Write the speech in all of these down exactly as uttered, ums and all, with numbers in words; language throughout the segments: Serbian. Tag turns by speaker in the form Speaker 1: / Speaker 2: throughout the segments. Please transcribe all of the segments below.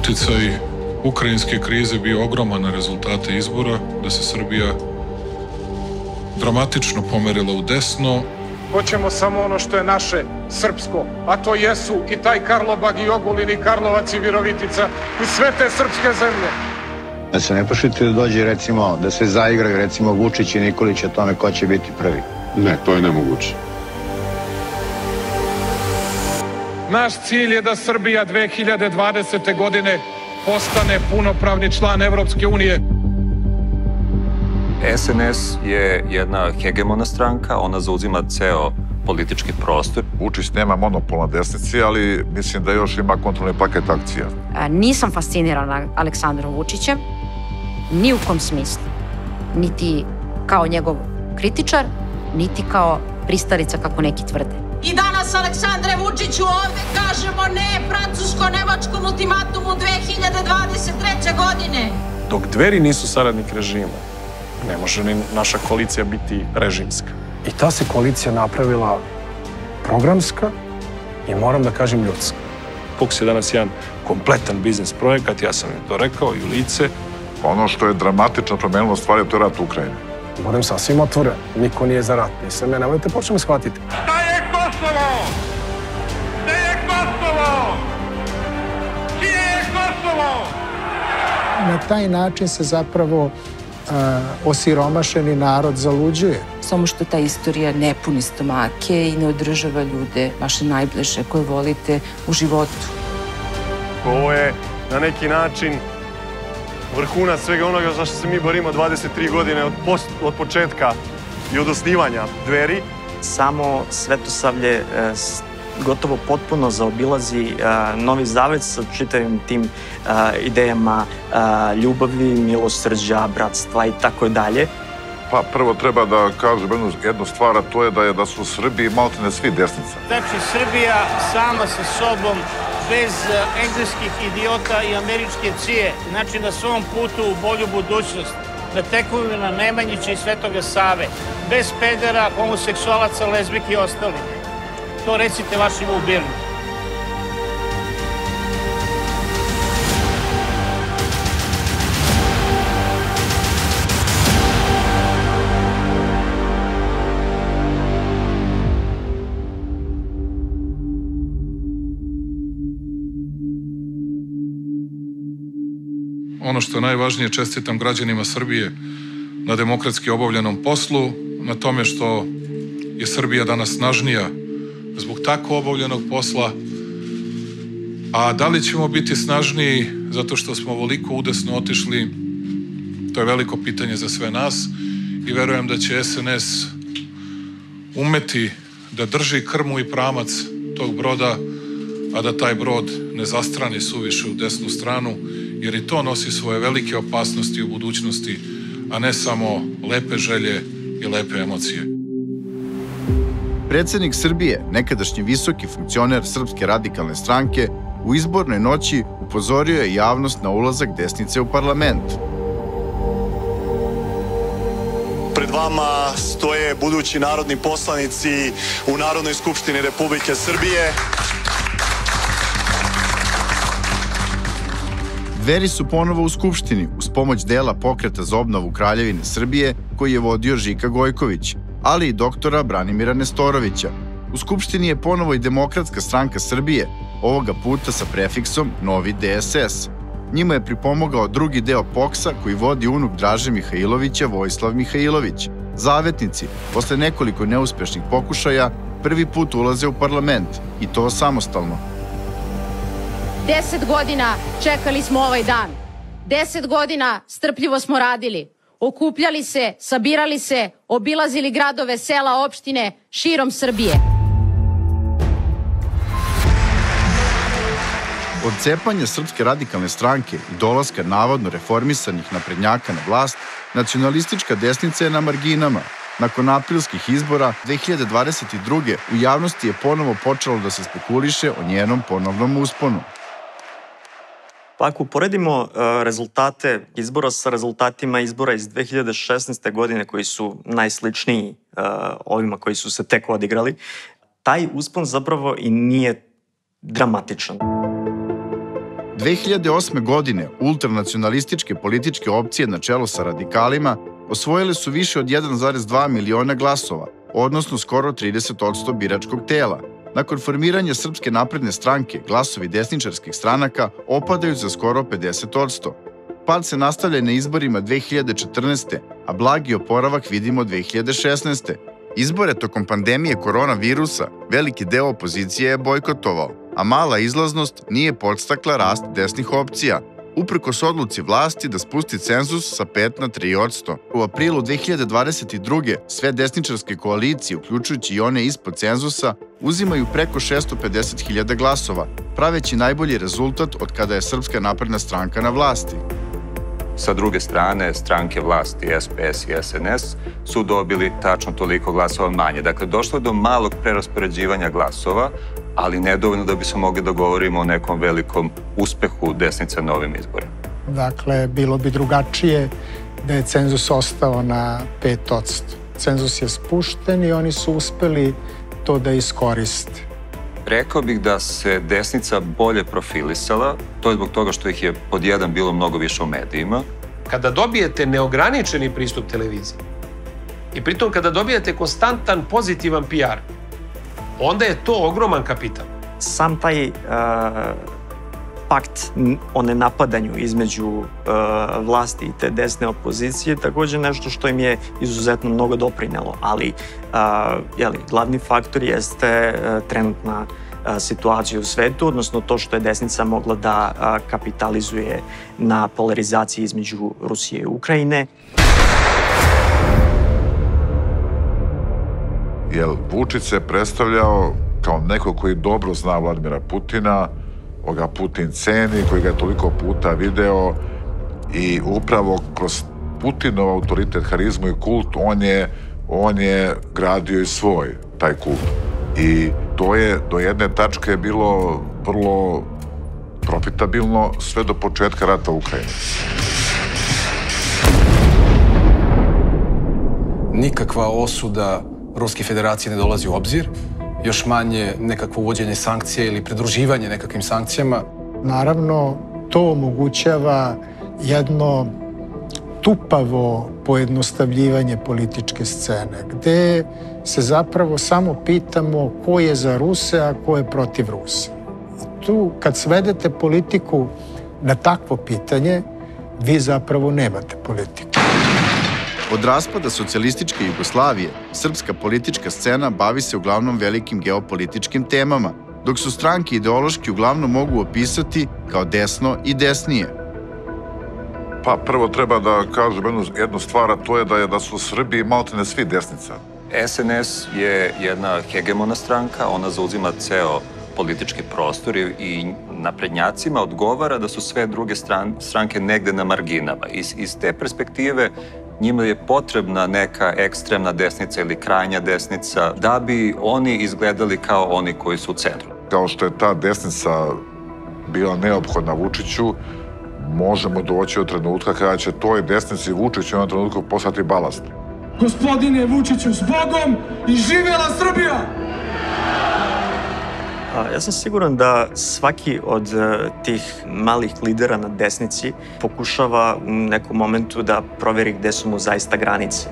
Speaker 1: uticaj ukrajinske krize bio ogroman na rezultate izbora, da se Srbija dramatično pomerila u desno.
Speaker 2: Hoćemo samo ono što je naše, srpsko, a to jesu i taj Karlobag i Ogulin i Karlovac i Virovitica i sve te srpske zemlje.
Speaker 3: Da se ne pošljete da dođe, recimo, da se zaigraju, recimo, Vučić i Nikolić o tome ko će biti prvi.
Speaker 4: Ne, to je nemoguće.
Speaker 2: Naš cilj je da Srbija dve hiljade dvadesete. godine postane punopravni član Evropske unije.
Speaker 5: S N S je jedna hegemona stranka, ona zauzima ceo politički prostor.
Speaker 6: Vučić nema monopol na desnici, ali mislim da još ima kontrolni paket akcija.
Speaker 7: Nisam fascinirana Aleksandrom Vučićem, ni u kom smislu. Niti kao njegov kritičar, niti kao pristalica, kako neki tvrde.
Speaker 8: I danas, Aleksandre Vučiću, ovde kažemo ne francusko-nemačkom ultimatumu dve hiljade dvadeset treće. godine.
Speaker 9: Dok Dveri nisu saradnik režima, ne može ni naša koalicija biti režimska. I ta se koalicija napravila programska i, moram da kažem, ljudska. P U K S je danas jedan kompletan biznis projekat, ja sam im to rekao i u lice.
Speaker 6: Ono što je dramatično promenilo stvari, to je rat u Ukrajini.
Speaker 9: Budem sasvim otvoren, niko nije za rat, nisam ja, nemojte počnemo shvatiti.
Speaker 10: Šta je Kosovo? Gde je Kosovo? Čije je Kosovo?
Speaker 11: Na taj način se zapravo osiromašeni narod zaluđuje.
Speaker 12: Samo što ta istorija ne puni stomake i ne održava ljude, vaše najbliže, koje volite u životu.
Speaker 13: Ovo je na neki način vrhunac svega onoga za što se mi borimo dvadeset tri godine od, post, od početka i od osnivanja Dveri.
Speaker 14: Samo Svetosavlje gotovo potpuno zaobilazi Novi Zavet sa čitavim tim idejama ljubavi, milosrđa, bratstva i tako dalje.
Speaker 6: Pa prvo treba da kažem jednu stvar, a to je da, je da su u Srbiji maltene svi desnica.
Speaker 10: Znači, Srbija sama sa sobom, bez engleskih idiota i američke cije, znači na svom putu u bolju budućnost, na tekovina Nemanjića i Svetoga Save, bez pedera, homoseksualaca, lezbijki i ostalih. To recite vašima u Birnu.
Speaker 1: Ono što je najvažnije, čestitam građanima Srbije na demokratski obavljenom poslu, na tome što je Srbija danas snažnija zbog tako obavljenog posla, a da li ćemo biti snažniji zato što smo ovoliko udesno otišli, to je veliko pitanje za sve nas i verujem da će S N S umeti da drži krmu i pramac tog broda, a da taj brod ne zastrani suviše u desnu stranu, jer i to nosi svoje velike opasnosti u budućnosti, a ne samo lepe želje i lepe emocije.
Speaker 15: Predsednik Srbije, nekadašnji visoki funkcioner Srpske radikalne stranke, u izbornoj noći upozorio je javnost na ulazak desnice u parlament.
Speaker 13: Pred vama stoje budući narodni poslanici u Narodnoj skupštini Republike Srbije.
Speaker 15: Dveri su ponovo u Skupštini uz pomoć dela Pokreta za obnovu Kraljevine Srbije koji je vodio Žika Gojković, ali i doktora Branimira Nestorovića. U Skupštini je ponovo i Demokratska stranka Srbije, ovoga puta sa prefiksom Novi D S S. Njima je pripomogao drugi deo P O K S-a koji vodi unuk Draže Mihajlovića, Vojislav Mihajlović. Zavetnici, posle nekoliko neuspešnih pokušaja, prvi put ulaze u parlament i to samostalno.
Speaker 7: Deset godina čekali smo ovaj dan. Deset godina strpljivo smo radili. Okupljali se, sabirali se, obilazili gradove, sela, opštine širom Srbije.
Speaker 15: Od cepanja Srpske radikalne stranke i dolaska navodno reformisanih naprednjaka na vlast, nacionalistička desnica je na marginama. Nakon aprilskih izbora dve hiljade dvadeset druge. u javnosti je ponovo počelo da se spekuliše o njenom ponovnom usponu.
Speaker 14: Pa ako uporedimo rezultate izbora sa rezultatima izbora iz dve hiljade šesnaeste. godine koji su najsličniji ovima koji su se tek odigrali, taj uspon zapravo i nije dramatičan.
Speaker 15: dve hiljade osme. godine ultranacionalističke političke opcije na čelu sa radikalima osvojile su više od jedan zarez dva miliona glasova, odnosno skoro trideset posto biračkog tela. Nakon formiranja Srpske napredne stranke, glasovi desničarskih stranaka opadaju za skoro pedeset posto. Pad se nastavlja na izborima dve hiljade četrnaeste. a blagi oporavak vidimo dve hiljade šesnaeste. Izbore tokom pandemije koronavirusa veliki deo opozicije je bojkotovao, a mala izlaznost nije podstakla rast desnih opcija, uprkos odluci vlasti da spusti cenzus sa pet na tri posto. U aprilu dve hiljade dvadeset druge. sve desničarske koalicije, uključujući i one ispod cenzusa, uzimaju preko šesto pedeset hiljada glasova, praveći najbolji rezultat od kada je Srpska napredna stranka na vlasti.
Speaker 5: Sa druge strane, stranke vlasti S P S i S N S su dobili tačno toliko glasova manje. Dakle, došlo je do malog preraspoređivanja glasova, ali nedovoljno da bi se mogli da govorimo o nekom velikom uspehu desnice na ovim izborima.
Speaker 11: Dakle, bilo bi drugačije da je cenzus ostao na pet posto. Cenzus je spušten i oni su uspeli to da iskoriste.
Speaker 5: Rekao bih da se desnica bolje profilisala, to je zbog toga što ih je pod jedan bilo mnogo više u medijima.
Speaker 4: Kada dobijete neograničeni pristup televiziji i pritom kada dobijete konstantan pozitivan P R, onda je to ogroman kapital.
Speaker 14: Sam taj uh, pakt o nenapadanju između uh, vlasti i te desne opozicije također nešto što im je izuzetno mnogo doprinelo, ali uh, jeli, glavni faktor jeste uh, trenutna uh, situacija u svetu, odnosno to što je desnica mogla da uh, kapitalizuje na polarizaciji između Rusije i Ukrajine.
Speaker 6: Jer Vučić se predstavljao kao neko koji dobro zna Vladimira Putina, koga Putin ceni, koji ga je toliko puta video i upravo kroz Putinov autoritet, harizmu i kult, on je, on je gradio i svoj taj kult. I to je do jedne tačke bilo vrlo profitabilno sve do početka rata u Ukrajini.
Speaker 16: Nikakva osuda Ruske federacije ne dolazi u obzir, još manje nekakvo uvođenje sankcija ili pridruživanje nekakvim sankcijama.
Speaker 11: Naravno, to omogućava jedno tupavo pojednostavljivanje političke scene, gde se zapravo samo pitamo ko je za Ruse, a ko je protiv Rusa. I tu, kad svedete politiku na takvo pitanje, vi zapravo nemate politiku.
Speaker 15: Od raspada socijalističke Jugoslavije, srpska politička scena bavi se uglavnom velikim geopolitičkim temama, dok su stranke ideološki uglavnom mogu opisati kao desno i desnije.
Speaker 6: Pa prvo treba da kažem jednu, jednu stvar, a to je da, je da su u Srbiji maltene svi desnica.
Speaker 5: S N S je jedna hegemona stranka, ona zauzima ceo politički prostor i naprednjacima odgovara da su sve druge stran, stranke negde na marginama. Iz, iz te perspektive njima je potrebna neka ekstremna desnica ili krajnja desnica da bi oni izgledali kao oni koji su u centru.
Speaker 6: Kao što je ta desnica bila neophodna Vučiću, možemo doći od trenutka kada će toj desnici Vučiću u jednom trenutku poslati balast.
Speaker 17: Gospodine Vučiću, s Bogom i živjela Srbija!
Speaker 14: Ja sam siguran da svaki od tih malih lidera na desnici pokušava u nekom momentu da proveri gde su mu zaista granice.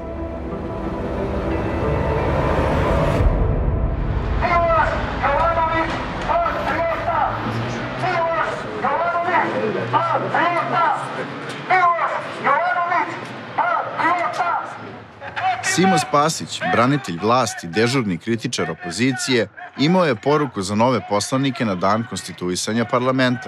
Speaker 15: Simo Spasić, branitelj vlasti, dežurni kritičar opozicije, imao je poruku za nove poslanike na dan konstituisanja parlamenta.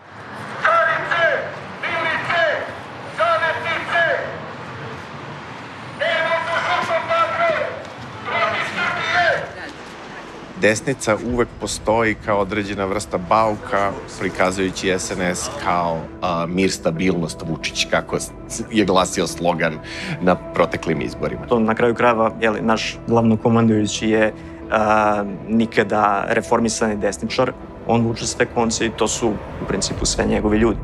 Speaker 18: Desnica uvek postoji kao određena vrsta bauka, prikazujući S N S kao a, mir, stabilnost, Vučić, kako je glasio slogan na proteklim izborima.
Speaker 14: To na kraju krajeva, jeli, naš glavnokomandujući je a, nikada reformisani desničar, on vuče sve konce i to su u principu sve njegovi ljudi.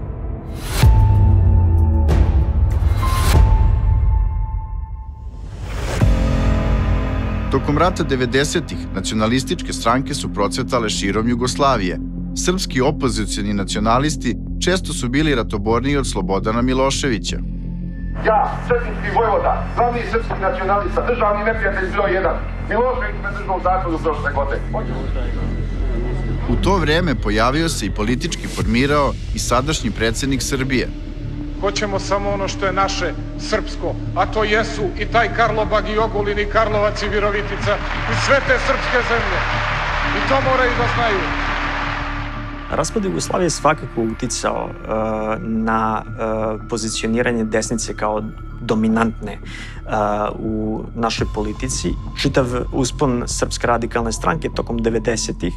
Speaker 15: Tokom rata devedesetih nacionalističke stranke su procvetale širom Jugoslavije. Srpski opozicioni nacionalisti često su bili ratoborniji od Slobodana Miloševića.
Speaker 19: Ja, srpski vojvoda, glavni srpski nacionalista, državni neprijatelj broj jedan. Milošević me držao u zatvoru prošle godine.
Speaker 15: U to vreme pojavio se i politički formirao i sadašnji predsjednik Srbije.
Speaker 2: Hoćemo samo ono što je naše srpsko, a to jesu i taj Karlobag i Ogulin i Karlovac i Virovitica i sve te srpske zemlje. I to moraju da znaju.
Speaker 14: Raspad Jugoslavije je svakako uticao uh, na uh, pozicioniranje desnice kao dominantne uh, u našoj politici. Čitav uspon Srpske radikalne stranke tokom devedesetih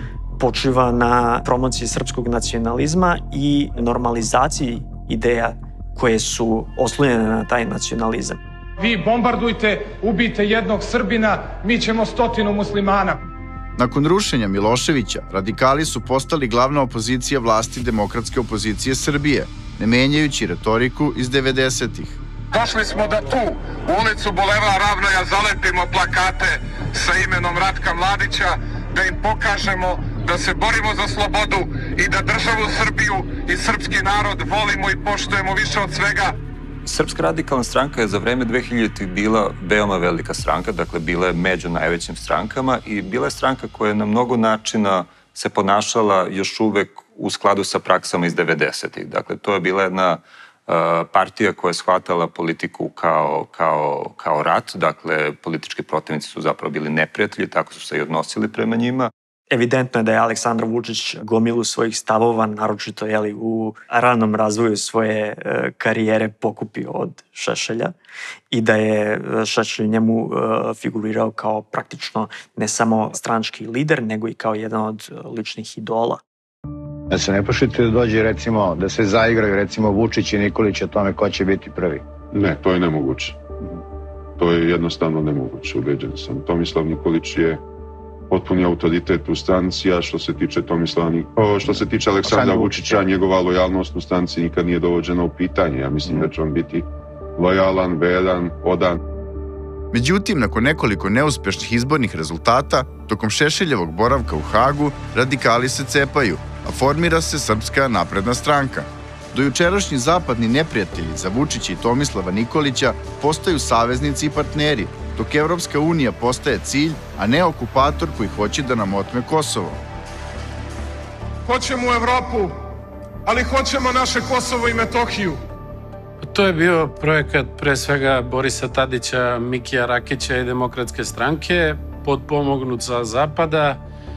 Speaker 14: počiva na promociji srpskog nacionalizma i normalizaciji ideja koje su oslonjene na taj nacionalizam.
Speaker 2: Vi bombardujte, ubijte jednog Srbina, mi ćemo stotinu muslimana.
Speaker 15: Nakon rušenja Miloševića, radikali su postali glavna opozicija vlasti demokratske opozicije Srbije, ne menjajući retoriku iz devedesetih.
Speaker 2: Došli smo da tu, u ulicu Bulevar Ravnoja, zalepimo plakate sa imenom Ratka Mladića, da im pokažemo da se borimo za slobodu i da državu Srbiju i srpski narod volimo i poštujemo više od svega.
Speaker 5: Srpska radikalna stranka je za vreme dve hiljaditih bila veoma velika stranka, dakle bila je među najvećim strankama i bila je stranka koja je na mnogo načina se ponašala još uvek u skladu sa praksama iz devedesetih. Dakle, to je bila jedna uh, partija koja je shvatala politiku kao, kao, kao rat, dakle politički protivnici su zapravo bili neprijatelji, tako su se i odnosili prema njima.
Speaker 14: Evidentno je da je Aleksandar Vučić gomilu svojih stavova, naročito jeli, u ranom razvoju svoje e, karijere pokupio od Šešelja i da je Šešelj njemu e, figurirao kao praktično ne samo stranački lider, nego i kao jedan od ličnih idola.
Speaker 3: Da se ne plašite da dođe recimo, da se zaigraju recimo Vučić i Nikolić o tome ko će biti prvi?
Speaker 20: Ne, to je nemoguće. To je jednostavno nemoguće, ubeđen sam. Tomislav Nikolić je potpuni autoritet u stranci, a što se tiče Tomislava, o, što se tiče Aleksandra Vučića, njegova lojalnost u stranci nikad nije dovođena u pitanje. Ja mislim da će on biti lojalan, veran, odan.
Speaker 15: Međutim, nakon nekoliko neuspešnih izbornih rezultata, tokom Šešeljevog boravka u Hagu, radikali se cepaju, a formira se Srpska napredna stranka. Dojučerašnji zapadni neprijatelji za Vučića i Tomislava Nikolića postaju saveznici i partneri, dok Evropska unija postaje cilj, a ne okupator koji hoće da nam otme Kosovo.
Speaker 2: Hoćemo u Evropu, ali hoćemo naše Kosovo i Metohiju.
Speaker 4: To je bio projekat pre svega Borisa Tadića, Mikija Rakića i Demokratske stranke, potpomognut sa zapada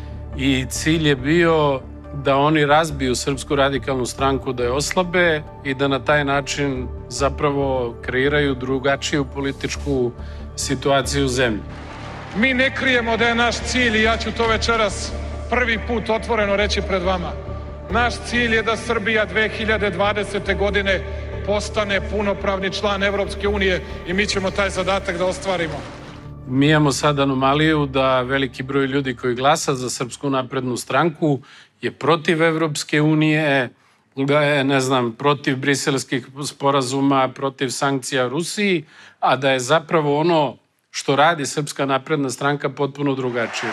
Speaker 4: i cilj je bio da oni razbiju Srpsku radikalnu stranku, da je oslabe i da na taj način zapravo kreiraju drugačiju političku situaciju u zemlji.
Speaker 2: Mi ne krijemo da je naš cilj, i ja ću to večeras prvi put otvoreno reći pred vama, naš cilj je da Srbija dve hiljade dvadesete. godine postane punopravni član Evropske unije i mi ćemo taj zadatak da ostvarimo.
Speaker 4: Mi imamo sad anomaliju da veliki broj ljudi koji glasa za Srpsku naprednu stranku je protiv Evropske unije, da je, ne znam, protiv briselskih sporazuma, protiv sankcija Rusiji, a da je zapravo ono što radi Srpska napredna stranka potpuno drugačije.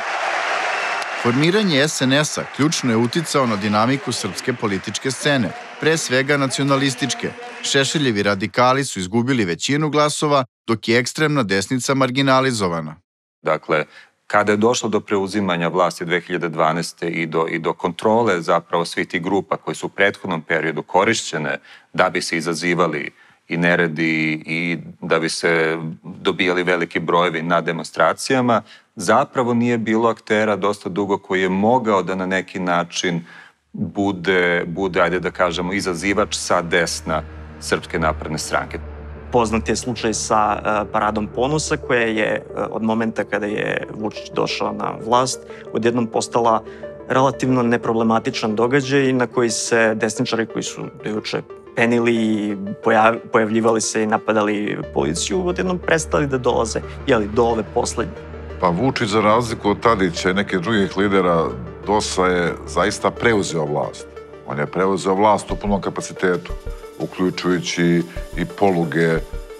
Speaker 15: Formiranje es en es-a ključno je uticao na dinamiku srpske političke scene, pre svega nacionalističke. Šešeljevi radikali su izgubili većinu glasova, dok je ekstremna desnica marginalizovana.
Speaker 5: Dakle, kada je došlo do preuzimanja vlasti dve hiljade dvanaeste. i do, i do kontrole zapravo svih tih grupa koji su u prethodnom periodu korišćene da bi se izazivali i neredi i da bi se dobijali veliki brojevi na demonstracijama, zapravo nije bilo aktera dosta dugo koji je mogao da na neki način bude, bude ajde da kažemo, izazivač sa desna Srpske napredne stranke.
Speaker 14: Poznat je slučaj sa uh, Paradom ponosa koja je uh, od momenta kada je Vučić došao na vlast odjednom postala relativno neproblematičan događaj na koji se desničari koji su dojuče penili i pojav, pojavljivali se i napadali policiju odjednom prestali da dolaze, jeli, do ove poslednje.
Speaker 6: Pa Vučić, za razliku od Tadića i nekih drugih lidera dosa, je zaista preuzeo vlast. On je preuzeo vlast u punom kapacitetu, uključujući i poluge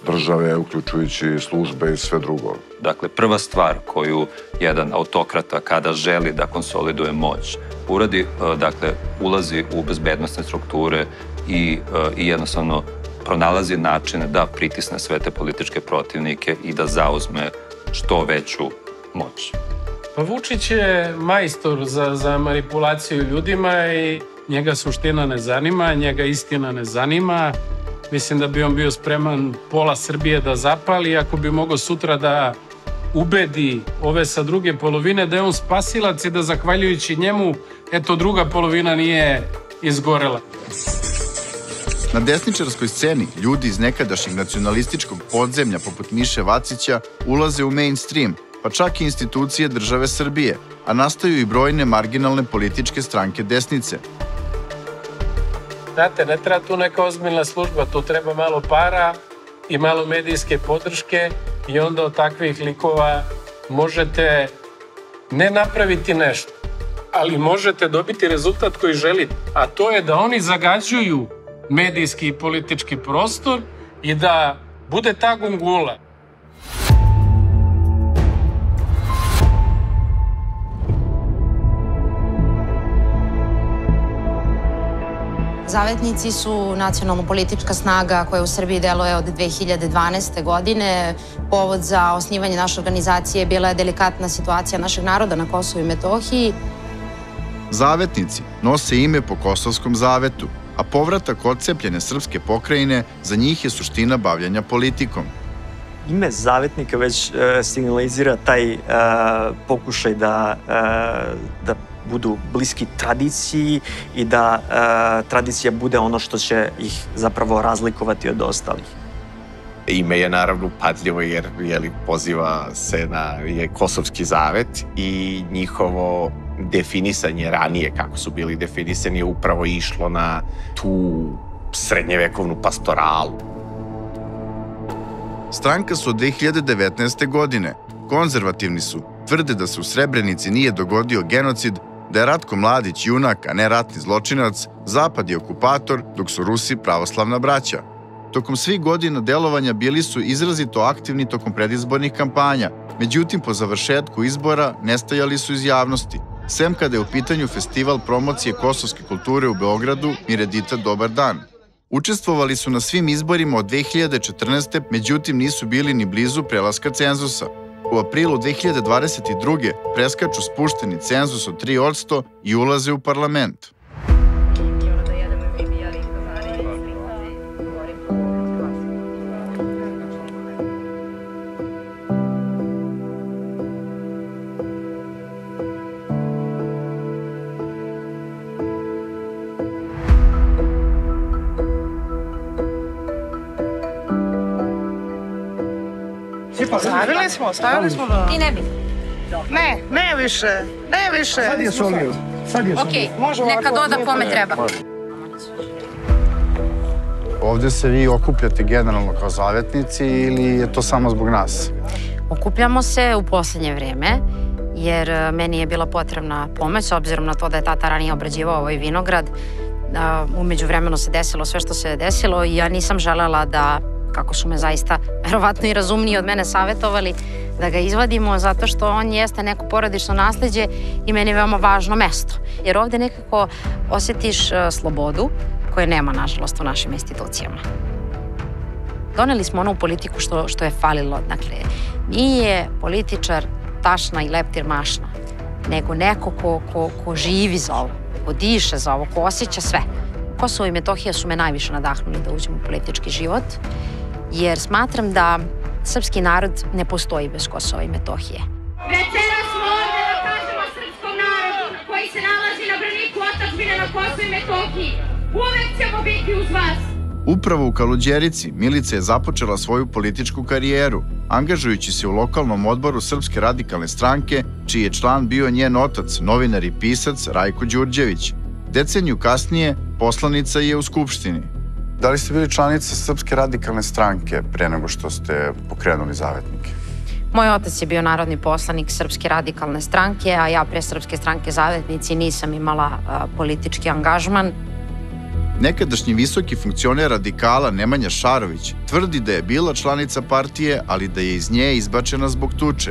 Speaker 6: države, uključujući službe i sve drugo.
Speaker 5: Dakle, prva stvar koju jedan autokrata kada želi da konsoliduje moć uradi, dakle, ulazi u bezbednostne strukture i, i jednostavno pronalazi načine da pritisne sve te političke protivnike i da zauzme što veću moć.
Speaker 4: Pa Vučić je majstor za, za manipulaciju ljudima i njega suština ne zanima, njega istina ne zanima. Mislim da bi on bio spreman pola Srbije da zapali, ako bi mogao sutra da ubedi ove sa druge polovine da je on spasilac i da zahvaljujući njemu, eto, druga polovina nije izgorela.
Speaker 15: Na desničarskoj sceni ljudi iz nekadašnjeg nacionalističkog podzemlja poput Miše Vacića ulaze u mainstream, pa čak i institucije države Srbije, a nastaju i brojne marginalne političke stranke desnice.
Speaker 4: Znate, ne treba tu neka ozbiljna služba, tu treba malo para i malo medijske podrške i onda od takvih likova možete ne napraviti nešto, ali možete dobiti rezultat koji želite, a to je da oni zagađuju medijski i politički prostor i da bude ta gungula.
Speaker 7: Zavetnici su nacionalno-politička snaga koja u Srbiji deluje od dve hiljade dvanaeste. godine. Povod za osnivanje naše organizacije bila je delikatna situacija našeg naroda na Kosovu i Metohiji.
Speaker 15: Zavetnici nose ime po Kosovskom zavetu, a povratak odcepljene srpske pokrajine za njih je suština bavljanja politikom.
Speaker 14: Ime zavetnika već e, signalizira taj e, pokušaj da, e, da budu bliski tradiciji i da e, tradicija bude ono što će ih zapravo razlikovati od ostalih.
Speaker 18: Ime je naravno upadljivo jer jeli, poziva se na je Kosovski zavet i njihovo definisanje ranije, kako su bili definisani, je upravo išlo na tu srednjevekovnu pastoralu.
Speaker 15: Stranka su od dve hiljade devetnaeste. godine. Konzervativni su, tvrde da se u Srebrenici nije dogodio genocid, da je Ratko Mladić junak, a ne ratni zločinac, Zapad je okupator, dok su Rusi pravoslavna braća. Tokom svih godina delovanja bili su izrazito aktivni tokom predizbornih kampanja, međutim po završetku izbora nestajali su iz javnosti, sem kada je u pitanju festival promocije kosovske kulture u Beogradu Miredita Dobar dan. Učestvovali su na svim izborima od dve hiljade četrnaeste. međutim nisu bili ni blizu prelaska cenzusa. U aprilu dve hiljade dvadeset druge. preskaču spušteni cenzus od tri posto i ulaze u parlament.
Speaker 21: Stavili smo, stavili smo da...
Speaker 7: Ti ne bi?
Speaker 21: Ne, ne više, ne više.
Speaker 17: Sad je solio, sad je solio.
Speaker 7: Okej, neka doda kome treba.
Speaker 3: Ovde se vi okupljate generalno kao zavetnici ili je to samo zbog nas?
Speaker 7: Okupljamo se u poslednje vreme, jer meni je bila potrebna pomoć, s obzirom na to da je tata ranije obrađivao ovaj vinograd. Umeđu vremenu se desilo sve što se desilo i ja nisam želela da, kako su me zaista verovatno i razumniji od mene savetovali, da ga izvadimo, zato što on jeste neko porodično nasleđe i meni je veoma važno mesto. Jer ovde nekako osjetiš slobodu koje nema, nažalost, u našim institucijama. Doneli smo ono u politiku što, što je falilo. Dakle, nije političar tašna i leptir mašna, nego neko ko, ko, ko živi za ovo, ko diše za ovo, ko osjeća sve. Kosovo i Metohija su me najviše nadahnuli da uđem u politički život, jer smatram da srpski narod ne postoji bez Kosova i Metohije.
Speaker 8: Večera smo ovde da kažemo srpskom narodu koji se nalazi na braniku otadžbine na Kosovu i Metohiji. Uvek ćemo biti uz vas.
Speaker 15: Upravo u Kaluđerici Milica je započela svoju političku karijeru, angažujući se u lokalnom odboru Srpske radikalne stranke, čiji je član bio njen otac, novinar i pisac Rajko Đurđević. Deceniju kasnije poslanica je u Skupštini.
Speaker 3: Da li ste bili članica Srpske radikalne stranke pre nego što ste pokrenuli zavetnike?
Speaker 7: Moj otac je bio narodni poslanik Srpske radikalne stranke, a ja pre Srpske stranke zavetnici nisam imala a, politički angažman.
Speaker 15: Nekadašnji visoki funkcioner radikala Nemanja Šarović tvrdi da je bila članica partije, ali da je iz nje izbačena zbog tuče.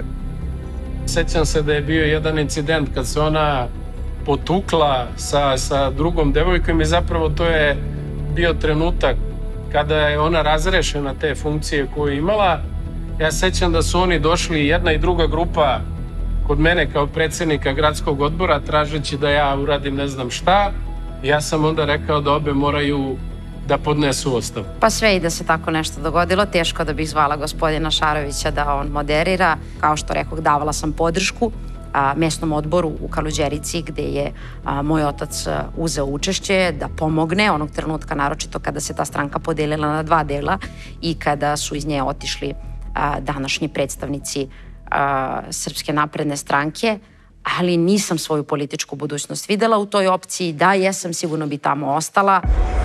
Speaker 4: Sećam se da je bio jedan incident kad se ona potukla sa, sa drugom devojkom i zapravo to je bio trenutak kada je ona razrešena te funkcije koju je imala. Ja sećam da su oni došli, jedna i druga grupa, kod mene kao predsjednika gradskog odbora, tražeći da ja uradim ne znam šta. Ja sam onda rekao da obe moraju da podnesu ostavku.
Speaker 7: Pa sve i da se tako nešto dogodilo, teško da bih zvala gospodina Šarovića da on moderira. Kao što rekoh, davala sam podršku a, mesnom odboru u Kaluđerici gde je a, moj otac a, uzeo učešće da pomogne onog trenutka, naročito kada se ta stranka podelila na dva dela i kada su iz nje otišli a, današnji predstavnici a, Srpske napredne stranke, ali nisam svoju političku budućnost videla u toj opciji. Da, jesam, sigurno bi tamo ostala.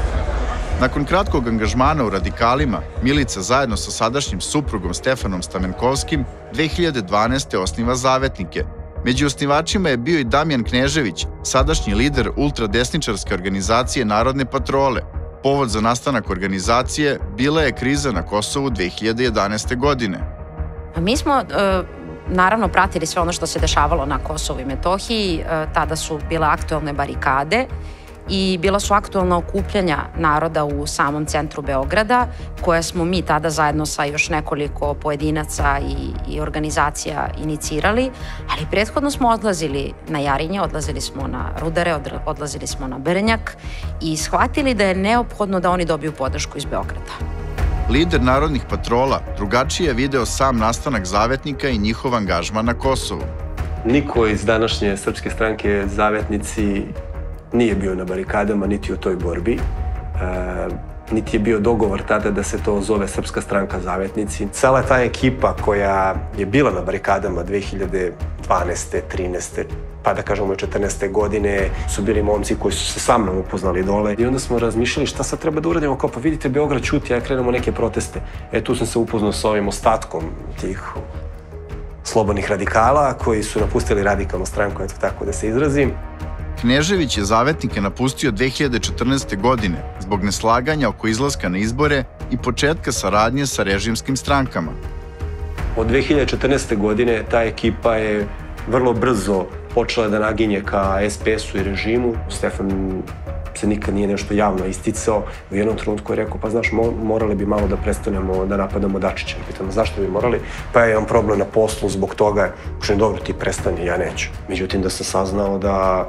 Speaker 15: Nakon kratkog angažmana u radikalima, Milica zajedno sa sadašnjim suprugom Stefanom Stamenkovskim dve hiljade dvanaeste. osniva Zavetnike. Među osnivačima je bio i Damjan Knežević, sadašnji lider ultradesničarske organizacije Narodne patrole. Povod za nastanak organizacije bila je kriza na Kosovu dve hiljade jedanaeste. godine.
Speaker 7: Mi smo naravno pratili sve ono što se dešavalo na Kosovu i Metohiji. Tada su bile aktuelne barikade i bila su aktuelna okupljanja naroda u samom centru Beograda, koje smo mi tada zajedno sa još nekoliko pojedinaca i, i organizacija inicirali, ali prethodno smo odlazili na Jarinje, odlazili smo na Rudare, odlazili smo na Brnjak i shvatili da je neophodno da oni dobiju podršku iz Beograda.
Speaker 15: Lider Narodnih patrola drugačije je video sam nastanak Zavetnika i njihov angažman na Kosovu.
Speaker 9: Niko iz današnje Srpske stranke Zavetnici nije bio na barikadama, niti u toj borbi. E, niti je bio dogovor tada da se to zove Srpska stranka Zavetnici. Cela ta ekipa koja je bila na barikadama dve hiljade dvanaeste. trinaeste. pa da kažemo četrnaeste. godine su bili momci koji su se sa mnom upoznali dole. I onda smo razmišljali šta sad treba da uradimo, kao pa vidite Beograd ćuti, a krenemo neke proteste. E tu sam se upoznao sa ovim ostatkom tih slobodnih radikala koji su napustili radikalnu stranku, eto tako da se izrazim.
Speaker 15: Knežević je Zavetnike napustio dve hiljade četrnaeste. godine zbog neslaganja oko izlaska na izbore i početka saradnje sa režimskim strankama.
Speaker 9: Od dve hiljade četrnaeste. godine ta ekipa je vrlo brzo počela da naginje ka es pe esu i režimu. Stefan se nikad nije nešto javno isticao. U jednom trenutku je rekao, pa znaš, morali bi malo da prestanemo da napadamo Dačića. Pitamo, zašto bi morali? Pa ja imam problem na poslu zbog toga. Kažem, dobro, ti prestani, ja neću. Međutim, da sam saznao da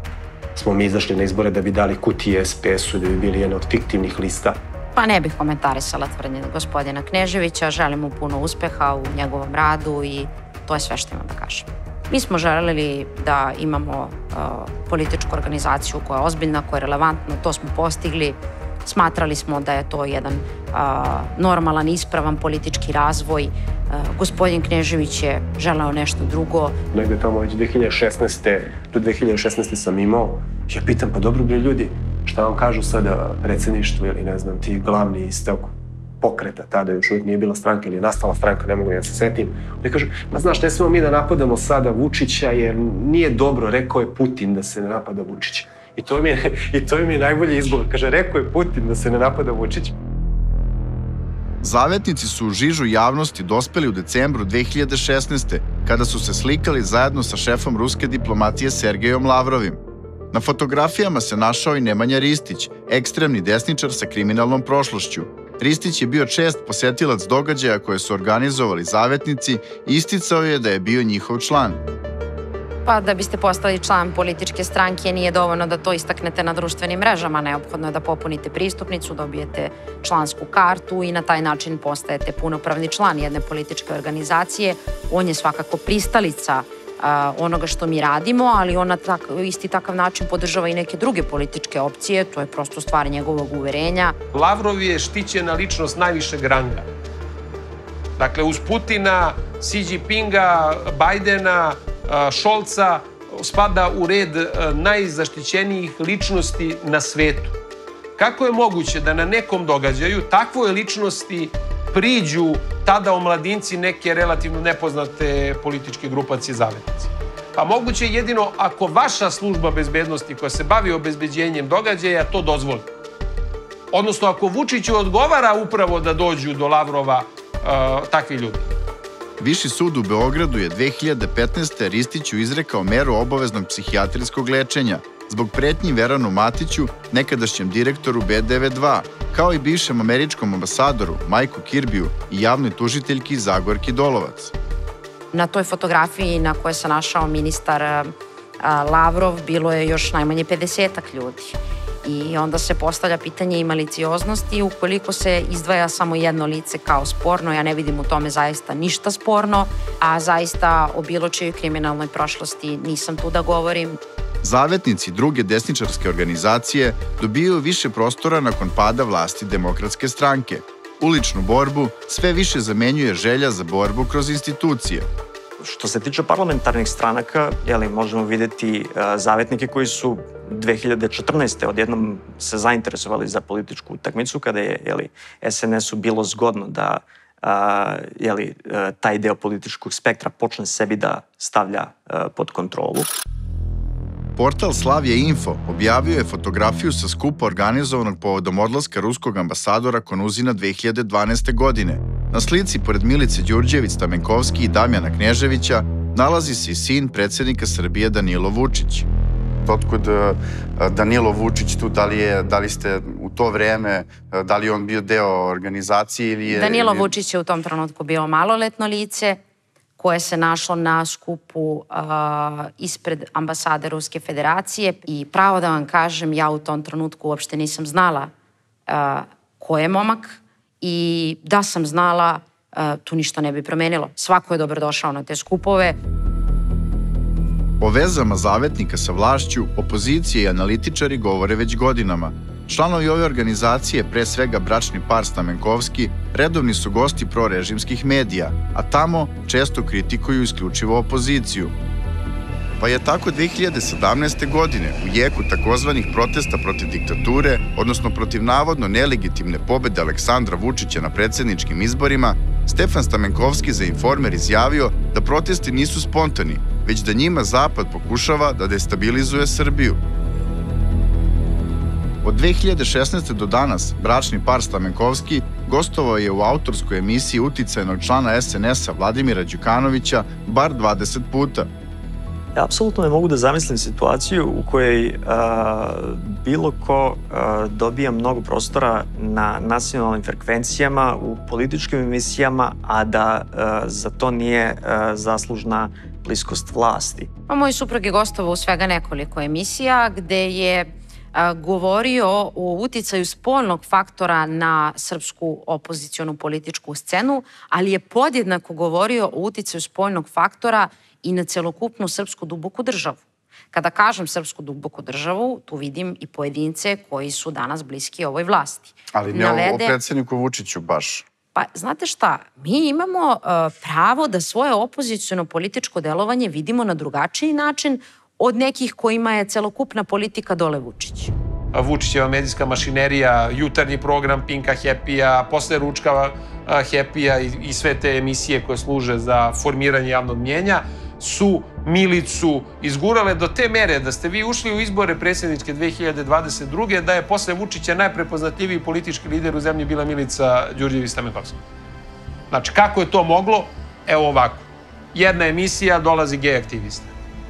Speaker 9: smo mi izašli na izbore da bi dali kutije es pe esu, da bi bili jedna od fiktivnih lista.
Speaker 7: Pa ne bih komentarisala tvrdnje gospodina Kneževića. Želim mu puno uspeha u njegovom radu i to je sve što imam da kažem. Mi smo želeli da imamo uh, političku organizaciju koja je ozbiljna, koja je relevantna, to smo postigli. Smatrali smo da je to jedan uh, normalan, ispravan politički razvoj. Uh, gospodin Knežević je želeo nešto drugo.
Speaker 9: Negde tamo već dve hiljade šesnaeste. do dve hiljade šesnaeste. sam imao. Ja pitam, pa dobro bre ljudi, šta vam kažu sada predsjedništvo ili ne znam ti glavni iz tog pokreta, tada još uvijek nije bila stranka ili je nastala stranka, ne mogu ja se setim. Oni kažu, ma znaš, ne smemo mi da napadamo sada Vučića jer nije dobro, rekao je Putin da se ne napada Vučića. I to mi je, i to mi je najbolji izgovor. Kaže, rekao je Putin da se ne napada Vučić.
Speaker 15: Zavetnici su u žižu javnosti dospeli u decembru dve hiljade šesnaeste. kada su se slikali zajedno sa šefom ruske diplomatije Sergejom Lavrovim. Na fotografijama se našao i Nemanja Ristić, ekstremni desničar sa kriminalnom prošlošću. Ristić je bio čest posetilac događaja koje su organizovali Zavetnici i isticao je da je bio njihov član.
Speaker 7: Pa da biste postali član političke stranke nije dovoljno da to istaknete na društvenim mrežama. Neophodno je da popunite pristupnicu, dobijete člansku kartu i na taj način postajete punopravni član jedne političke organizacije. On je svakako pristalica onoga što mi radimo, ali on na isti takav način podržava i neke druge političke opcije. To je prosto stvar njegovog uverenja.
Speaker 22: Lavrov je štićena ličnost najvišeg ranga. Dakle, uz Putina, Si Đinpinga, Bajdena, Šolca spada u red najzaštićenijih ličnosti na svetu. Kako je moguće da na nekom događaju takvoj ličnosti priđu tada omladinci neke relativno nepoznate političke grupacije Zavetnici? Pa moguće je jedino ako vaša služba bezbednosti koja se bavi obezbeđenjem događaja to dozvoli. Odnosno, ako Vučiću odgovara upravo da dođu do Lavrova takvi ljudi.
Speaker 15: Viši sud u Beogradu je dve hiljade petnaeste. Ristiću izrekao meru obaveznog psihijatrijskog lečenja zbog pretnji Veranu Matiću, nekadašnjem direktoru B D V dva, kao i bivšem američkom ambasadoru Majku Kirbiju i javnoj tužiteljki Zagorki Dolovac.
Speaker 7: Na toj fotografiji na kojoj se našao ministar Lavrov bilo je još najmanje pedesetak ljudi. I onda se postavlja pitanje i malicioznosti. Ukoliko se izdvaja samo jedno lice kao sporno, ja ne vidim u tome zaista ništa sporno, a zaista o bilo čijoj kriminalnoj prošlosti nisam tu da govorim.
Speaker 15: Zavetnici druge desničarske organizacije dobijaju više prostora nakon pada vlasti Demokratske stranke. Uličnu borbu sve više zamenjuje želja za borbu kroz institucije.
Speaker 14: Što se tiče parlamentarnih stranaka, jeli, možemo vidjeti uh, zavetnike koji su dve hiljade četrnaeste. odjednom se zainteresovali za političku utakmicu, kada je jeli, S N S-u bilo zgodno da uh, jeli, uh, taj deo političkog spektra počne sebi da stavlja uh, pod kontrolu.
Speaker 15: Portal Slavija Info objavio je fotografiju sa skupa organizovanog povodom odlaska ruskog ambasadora Konuzina dve hiljade dvanaeste. godine. Na slici, pored Milice Đurđević-Stamenkovski i Damjana Kneževića, nalazi se i sin predsjednika Srbije Danilo Vučić.
Speaker 10: Otkud Danilo Vučić tu, da li, je, da li ste u to vreme, da li je on bio deo organizacije ili je...
Speaker 7: Danilo Vučić je u tom trenutku bio maloletno lice koje se našlo na skupu uh, ispred ambasade Ruske federacije i pravo da vam kažem, ja u tom trenutku uopšte nisam znala uh, ko je momak i da sam znala, uh, tu ništa ne bi promenilo. Svako je dobrodošao na te skupove.
Speaker 15: O vezama zavetnika sa vlašću, opozicije i analitičari govore već godinama. Članovi ove organizacije, pre svega bračni par Stamenkovski, redovni su gosti prorežimskih medija, a tamo često kritikuju isključivo opoziciju. Pa je tako dve hiljade sedamnaeste. godine u jeku takozvanih protesta protiv diktature, odnosno protiv navodno nelegitimne pobede Aleksandra Vučića na predsjedničkim izborima, Stefan Stamenkovski za Informer izjavio da protesti nisu spontani, već da njima Zapad pokušava da destabilizuje Srbiju. Od dve hiljade šesnaeste. do danas, bračni par Stamenkovski gostovao je u autorskoj emisiji uticajnog člana S N S-a Vladimira Đukanovića bar dvadeset puta.
Speaker 14: Ja apsolutno ne mogu da zamislim situaciju u kojoj a, bilo ko a, dobija mnogo prostora na nacionalnim frekvencijama, u političkim emisijama, a da a, za to nije a, zaslužna bliskost vlasti.
Speaker 7: Moj suprug je gostovao u svega nekoliko emisija gde je a, govorio o uticaju spoljnog faktora na srpsku opozicionu političku scenu, ali je podjednako govorio o uticaju spoljnog faktora i na celokupnu srpsku duboku državu. Kada kažem srpsku duboku državu, tu vidim i pojedince koji su danas bliski ovoj vlasti.
Speaker 10: Ali ne Navede... o predsjedniku Vučiću baš.
Speaker 7: Pa, znate šta, mi imamo uh, pravo da svoje opoziciono političko delovanje vidimo na drugačiji način od nekih kojima je celokupna politika dole Vučić.
Speaker 22: Vučićeva medijska mašinerija, jutarnji program Pinka Happy-a, posle ručka Happy-a i, i sve te emisije koje služe za formiranje javnog mnjenja, su Milicu izgurale do te mere da ste vi ušli u izbore predsjedničke dve hiljade dvadeset druge. da je posle Vučića najprepoznatljiviji politički lider u zemlji bila Milica Đurđević-Stamenkovska. Znači, kako je to moglo? Evo ovako. Jedna emisija, dolazi gej aktivista.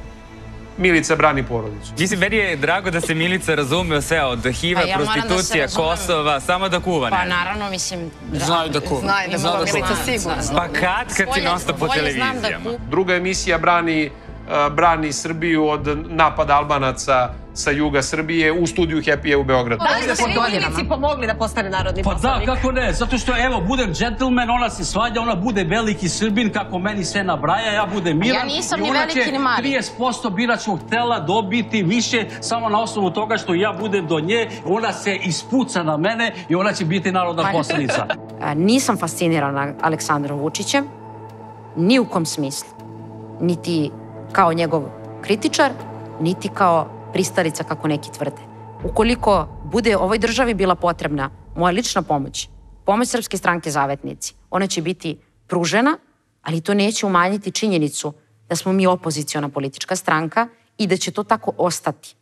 Speaker 22: Milica brani porodicu.
Speaker 12: Mislim, meni je drago da se Milica razume o sve od H I V-a, prostitucija, Kosova, samo da kuva ne.
Speaker 7: Pa naravno, mislim...
Speaker 12: Znaju da kuva.
Speaker 21: Znaju da kuva, Milica sigurno.
Speaker 12: Pa kad, kad si non stop po televizijama?
Speaker 22: Druga emisija brani, brani Srbiju od napada Albanaca sa juga Srbije u studiju Happy-a u Beogradu.
Speaker 21: Da li ste vi Milici pomogli da postane narodni
Speaker 23: pa
Speaker 21: poslanik?
Speaker 23: Pa da, kako ne, zato što evo, budem džentlmen, ona se svađa, ona bude veliki Srbin, kako meni sve nabraja, ja budem miran.
Speaker 7: Ja nisam ni veliki ni mali.
Speaker 23: trideset posto biračkog tela dobiti više samo na osnovu toga što ja budem do nje, ona se ispuca na mene i ona će biti narodna poslanica.
Speaker 7: Nisam fascinirana Aleksandrom Vučićem, ni u kom smislu. Niti kao njegov kritičar, niti kao pristalica, kako neki tvrde. Ukoliko bude ovoj državi bila potrebna moja lična pomoć, pomoć Srpske stranke Zavetnici, ona će biti pružena, ali to neće umanjiti činjenicu da smo mi opoziciona politička stranka i da će to tako ostati.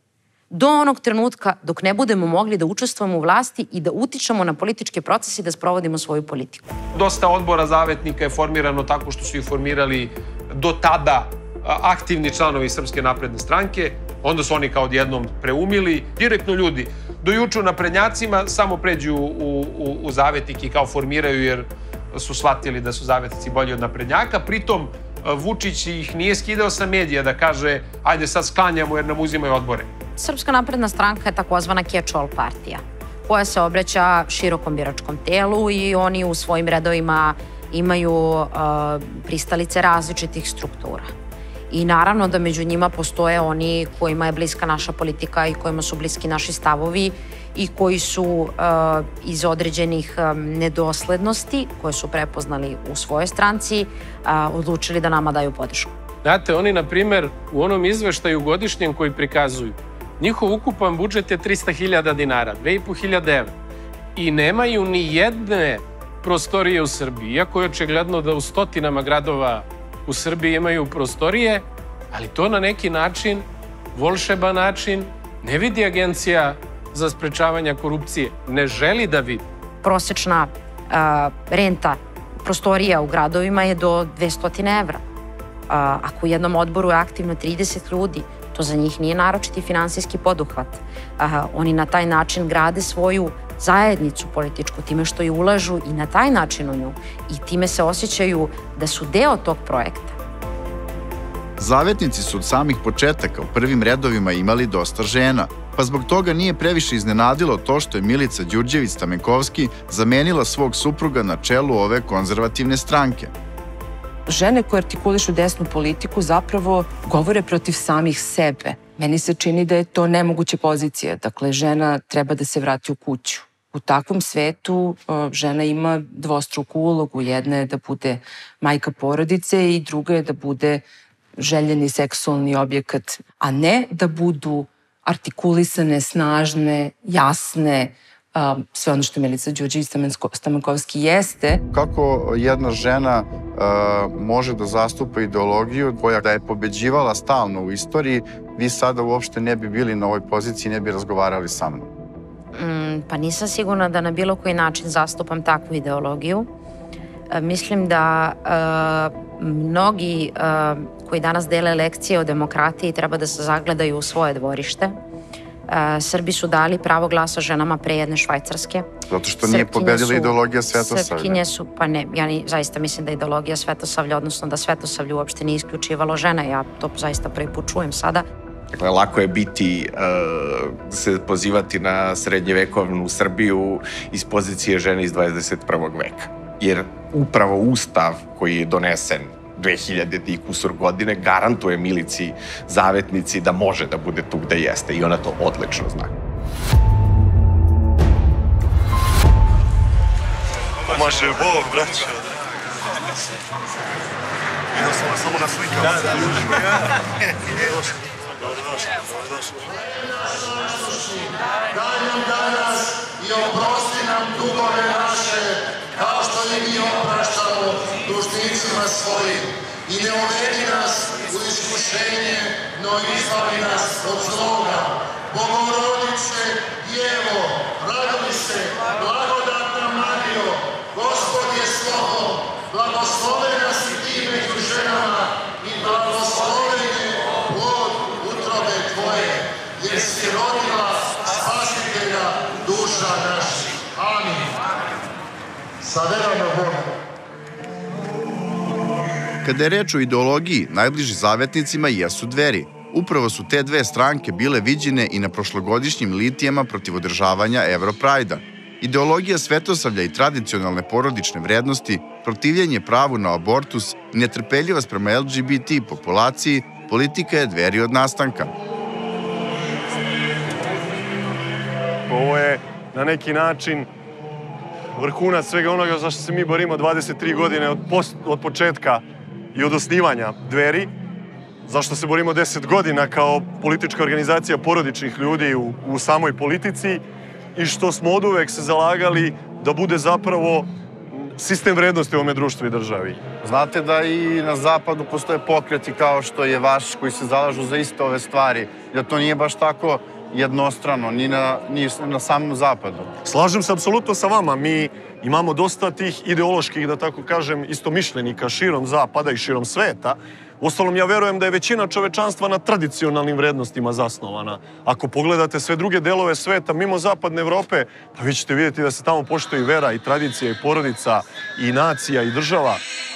Speaker 7: do onog trenutka dok ne budemo mogli da učestvujemo u vlasti i da utičemo na političke procese i da sprovodimo svoju politiku.
Speaker 22: Dosta odbora zavetnika je formirano tako što su ih formirali do tada aktivni članovi Srpske napredne stranke, onda su oni kao odjednom preumili. Direktno ljudi do juče u naprednjacima samo pređu u, u, u zavetnike i kao formiraju jer su shvatili da su zavetnici bolji od naprednjaka. Pritom Vučić ih nije skidao sa medija da kaže ajde sad sklanjamo jer nam uzimaju odbore.
Speaker 7: Srpska napredna stranka je takozvana catch-all partija koja se obraća širokom biračkom telu i oni u svojim redovima imaju uh, pristalice različitih struktura. I naravno da među njima postoje oni kojima je bliska naša politika i kojima su bliski naši stavovi i koji su uh, iz određenih um, nedoslednosti koje su prepoznali u svojoj stranci uh, odlučili da nama daju podršku.
Speaker 4: Znate, oni, na primer, u onom izveštaju godišnjem koji prikazuju, njihov ukupan budžet je trista hiljada dinara, dve i po hiljade evra. I nemaju ni jedne prostorije u Srbiji, iako je očigledno da u stotinama gradova u Srbiji imaju prostorije, ali to na neki način, volšeban način, ne vidi Agencija za sprečavanje korupcije. Ne želi da vidi.
Speaker 7: Prosečna uh, renta prostorija u gradovima je do dvesta evra. Uh, ako u jednom odboru je aktivno trideset ljudi, to za njih nije naročiti finansijski poduhvat. Uh, oni na taj način grade svoju zajednicu političku, time što i ulažu i na taj način u nju i time se osjećaju da su deo tog projekta.
Speaker 15: Zavetnici su od samih početaka u prvim redovima imali dosta žena, pa zbog toga nije previše iznenadilo to što je Milica Đurđević-Stamenkovski zamenila svog supruga na čelu ove konzervativne stranke.
Speaker 1: Žene koje artikulišu desnu politiku zapravo govore protiv samih sebe. Meni se čini da je to nemoguća pozicija. Dakle, žena treba da se vrati u kuću. U takvom svetu žena ima dvostruku ulogu. Jedna je da bude majka porodice i druga je da bude željeni seksualni objekat, a ne da budu artikulisane, snažne, jasne, sve ono što Milica Đurđević-Stamenkovski jeste.
Speaker 10: Kako jedna žena može da zastupa ideologiju koja da je pobeđivala stalno u istoriji, vi sada uopšte ne bi bili na ovoj poziciji, ne bi razgovarali sa mnom?
Speaker 7: Mm, pa nisam sigurna da na bilo koji način zastupam takvu ideologiju. E, mislim da e, mnogi e, koji danas dele lekcije o demokratiji treba da se zagledaju u svoje dvorište. E, Srbi su dali pravo glasa ženama pre jedne Švajcarske.
Speaker 10: Zato što nije pobedila ideologija Svetosavlja.
Speaker 7: Srpkinje su, pa ne, ja ni, zaista mislim da ideologija Svetosavlja, odnosno da Svetosavlje uopšte nije isključivalo žene. Ja to zaista prvi put čujem sada.
Speaker 18: Dakle, lako je biti, uh, se pozivati na srednjevekovnu Srbiju iz pozicije žene iz dvadeset prvog veka. Jer upravo Ustav koji je donesen dve hiljade i kusur godine garantuje Milici zavetnici da može da bude tu gde jeste i ona to odlično zna.
Speaker 13: Pomaže Bog, braćo. Vidio sam vas samo na slikama. Da, da,
Speaker 19: daj nam danas i oprosti nam dugove naše, kao što i mi opraštamo dužnicima svojim. I ne uvedi nas u iskušenje, no izbavi nas od zloga. Bogorodice, Djevo, raduj se, blagodatna Marijo, Gospod je s tobom, blagoslovena si ti među ženama i blagosloven je plod utrobe tvoje, jer si rodila spasitelja duša naših. Amin. Sa verom na Boga.
Speaker 15: Kada je reč o ideologiji, najbliži zavetnicima jesu Dveri. Upravo su te dve stranke bile viđene i na prošlogodišnjim litijama protiv održavanja Europrajda. Ideologija Svetosavlja i tradicionalne porodične vrednosti, protivljenje pravu na abortus i netrpeljivost prema L G B T populaciji, politika je Dveri od nastanka.
Speaker 13: Ovo je na neki način vrhunac svega onoga za što se mi borimo dvadeset tri godine od, post, od početka i od osnivanja Dveri, zašto se borimo deset godina kao politička organizacija porodičnih ljudi u, u samoj politici i što smo oduvek se zalagali da bude zapravo sistem vrednosti u ovome društvu i državi.
Speaker 10: Znate da i na zapadu postoje pokreti kao što je vaš koji se zalažu za iste ove stvari, da to nije baš tako jednostrano, ni na, ni na samom zapadu.
Speaker 13: Slažem se apsolutno sa vama. Mi imamo dosta tih ideoloških, da tako kažem, istomišljenika širom zapada i širom sveta. Uostalom, ja verujem da je većina čovečanstva na tradicionalnim vrednostima zasnovana. Ako pogledate sve druge delove sveta mimo zapadne Evrope, pa vi ćete vidjeti da se tamo poštuje i vera, i tradicija, i porodica, i nacija, i država.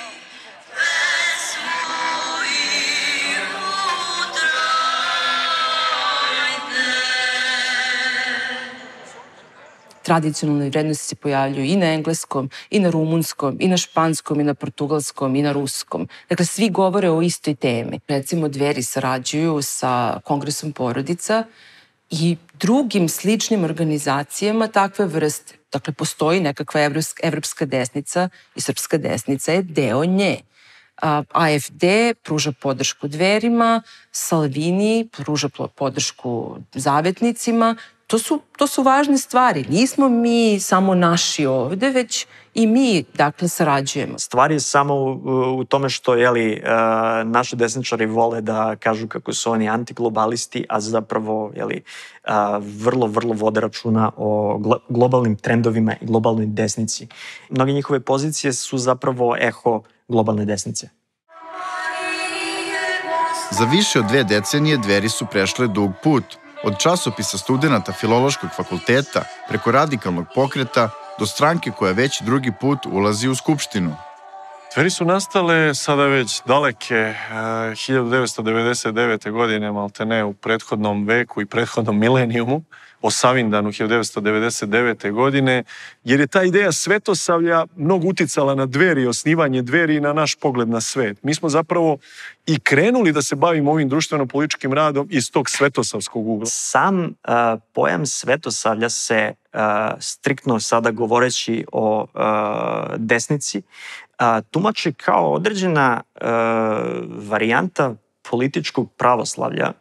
Speaker 1: Tradicionalne vrednosti se pojavljuju i na engleskom, i na rumunskom, i na španskom, i na portugalskom, i na ruskom. Dakle, svi govore o istoj temi. Recimo, Dveri sarađuju sa Kongresom porodica i drugim sličnim organizacijama takve vrste. Dakle, postoji nekakva evropska desnica i srpska desnica je deo nje. A F D pruža podršku Dverima, Salvini pruža podršku zavetnicima. To su, to su važne stvari. Nismo mi samo naši ovde, već i mi, dakle, sarađujemo.
Speaker 14: Stvar je samo u, u tome što, jeli, uh, naši desničari vole da kažu kako su oni antiglobalisti, a zapravo, jeli, uh, vrlo, vrlo vode računa o glo globalnim trendovima i globalnoj desnici. Mnoge njihove pozicije su zapravo eho globalne desnice.
Speaker 15: Za više od dve decenije Dveri su prešle dug put. Od časopisa studenta Filološkog fakulteta preko radikalnog pokreta do stranke koja već drugi put ulazi u Skupštinu.
Speaker 13: Dveri su nastale sada već daleke hiljadu devetsto devedeset devete. godine, maltene u prethodnom veku i prethodnom milenijumu, o Savindanu hiljadu devetsto devedeset devete. godine, jer je ta ideja svetosavlja mnogo uticala na Dveri, osnivanje Dveri i na naš pogled na svet. Mi smo zapravo i krenuli da se bavimo ovim društveno-političkim radom iz tog svetosavskog ugla.
Speaker 14: Sam uh, pojam svetosavlja se, uh, striktno sada govoreći o uh, desnici, uh, tumači kao određena uh, varijanta političkog pravoslavlja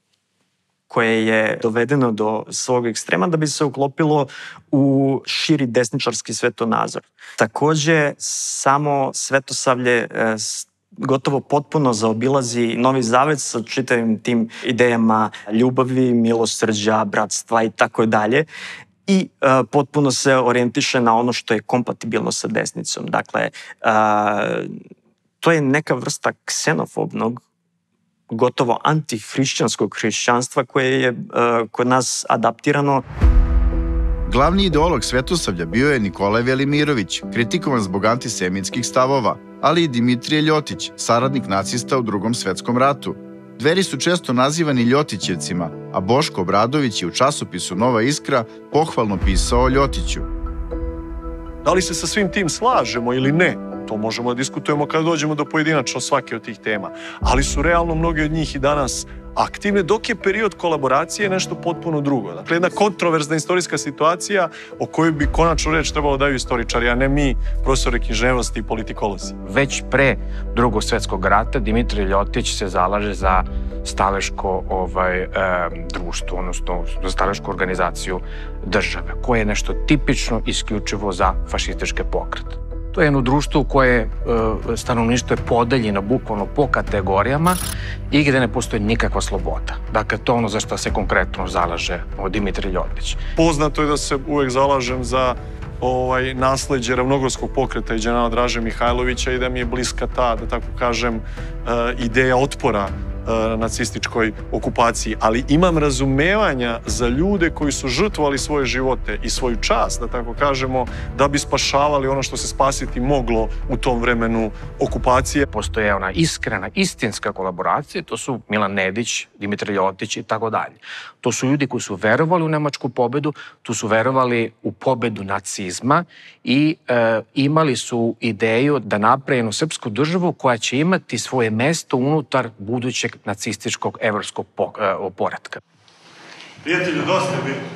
Speaker 14: koje je dovedeno do svog ekstrema da bi se uklopilo u širi desničarski svetonazor. Takođe, samo svetosavlje uh, gotovo potpuno zaobilazi Novi Zavet sa čitavim tim idejama ljubavi, milosrđa, bratstva i tako dalje. I uh, potpuno se orijentiše na ono što je kompatibilno sa desnicom. Dakle, uh, to je neka vrsta ksenofobnog, gotovo antihrišćanskog hrišćanstva koje je uh, kod nas adaptirano.
Speaker 15: Glavni ideolog svetosavlja bio je Nikolaj Velimirović, kritikovan zbog antisemitskih stavova, ali i Dimitrije Ljotić, saradnik nacista u Drugom svetskom ratu. Dveri su često nazivani Ljotićevcima, a Boško Obradović je u časopisu Nova Iskra pohvalno pisao o Ljotiću.
Speaker 13: Da li se sa svim tim slažemo ili ne? To možemo da diskutujemo kada dođemo do pojedinačno svake od tih tema. Ali su realno mnogi od njih i danas aktivne, dok je period kolaboracije nešto potpuno drugo. Dakle, jedna kontroverzna istorijska situacija o kojoj bi konačno reč trebalo daju istoričari, a ne mi, profesori književnosti i politikolozi.
Speaker 11: Već pre Drugog svjetskog rata Dimitrije Ljotić se zalaže za staleško ovaj, e, društvo, odnosno za stalešku organizaciju države, koje je nešto tipično isključivo za fašističke pokrete. To je jedno društvo u koje e, stanovništvo je podeljeno bukvalno po kategorijama i gde ne postoji nikakva sloboda. Dakle, to je ono za što se konkretno zalaže Dimitrije Ljotić.
Speaker 13: Poznato je da se uvek zalažem za ovaj, nasleđe ravnogorskog pokreta i đenerala Draže Mihajlovića i da mi je bliska ta, da tako kažem, ideja otpora nacističkoj okupaciji, ali imam razumevanja za ljude koji su žrtvovali svoje živote i svoju čast, da tako kažemo, da bi spašavali ono što se spasiti moglo u tom vremenu okupacije.
Speaker 11: Postoje ona iskrena, istinska kolaboracija, to su Milan Nedić, Dimitrije Ljotić i tako dalje. To su ljudi koji su verovali u nemačku pobedu, tu su verovali u pobedu nacizma i e, imali su ideju da naprave jednu srpsku državu koja će imati svoje mesto unutar budućeg nacističkog evropskog poretka.
Speaker 13: Prijatelju, dosta je bilo.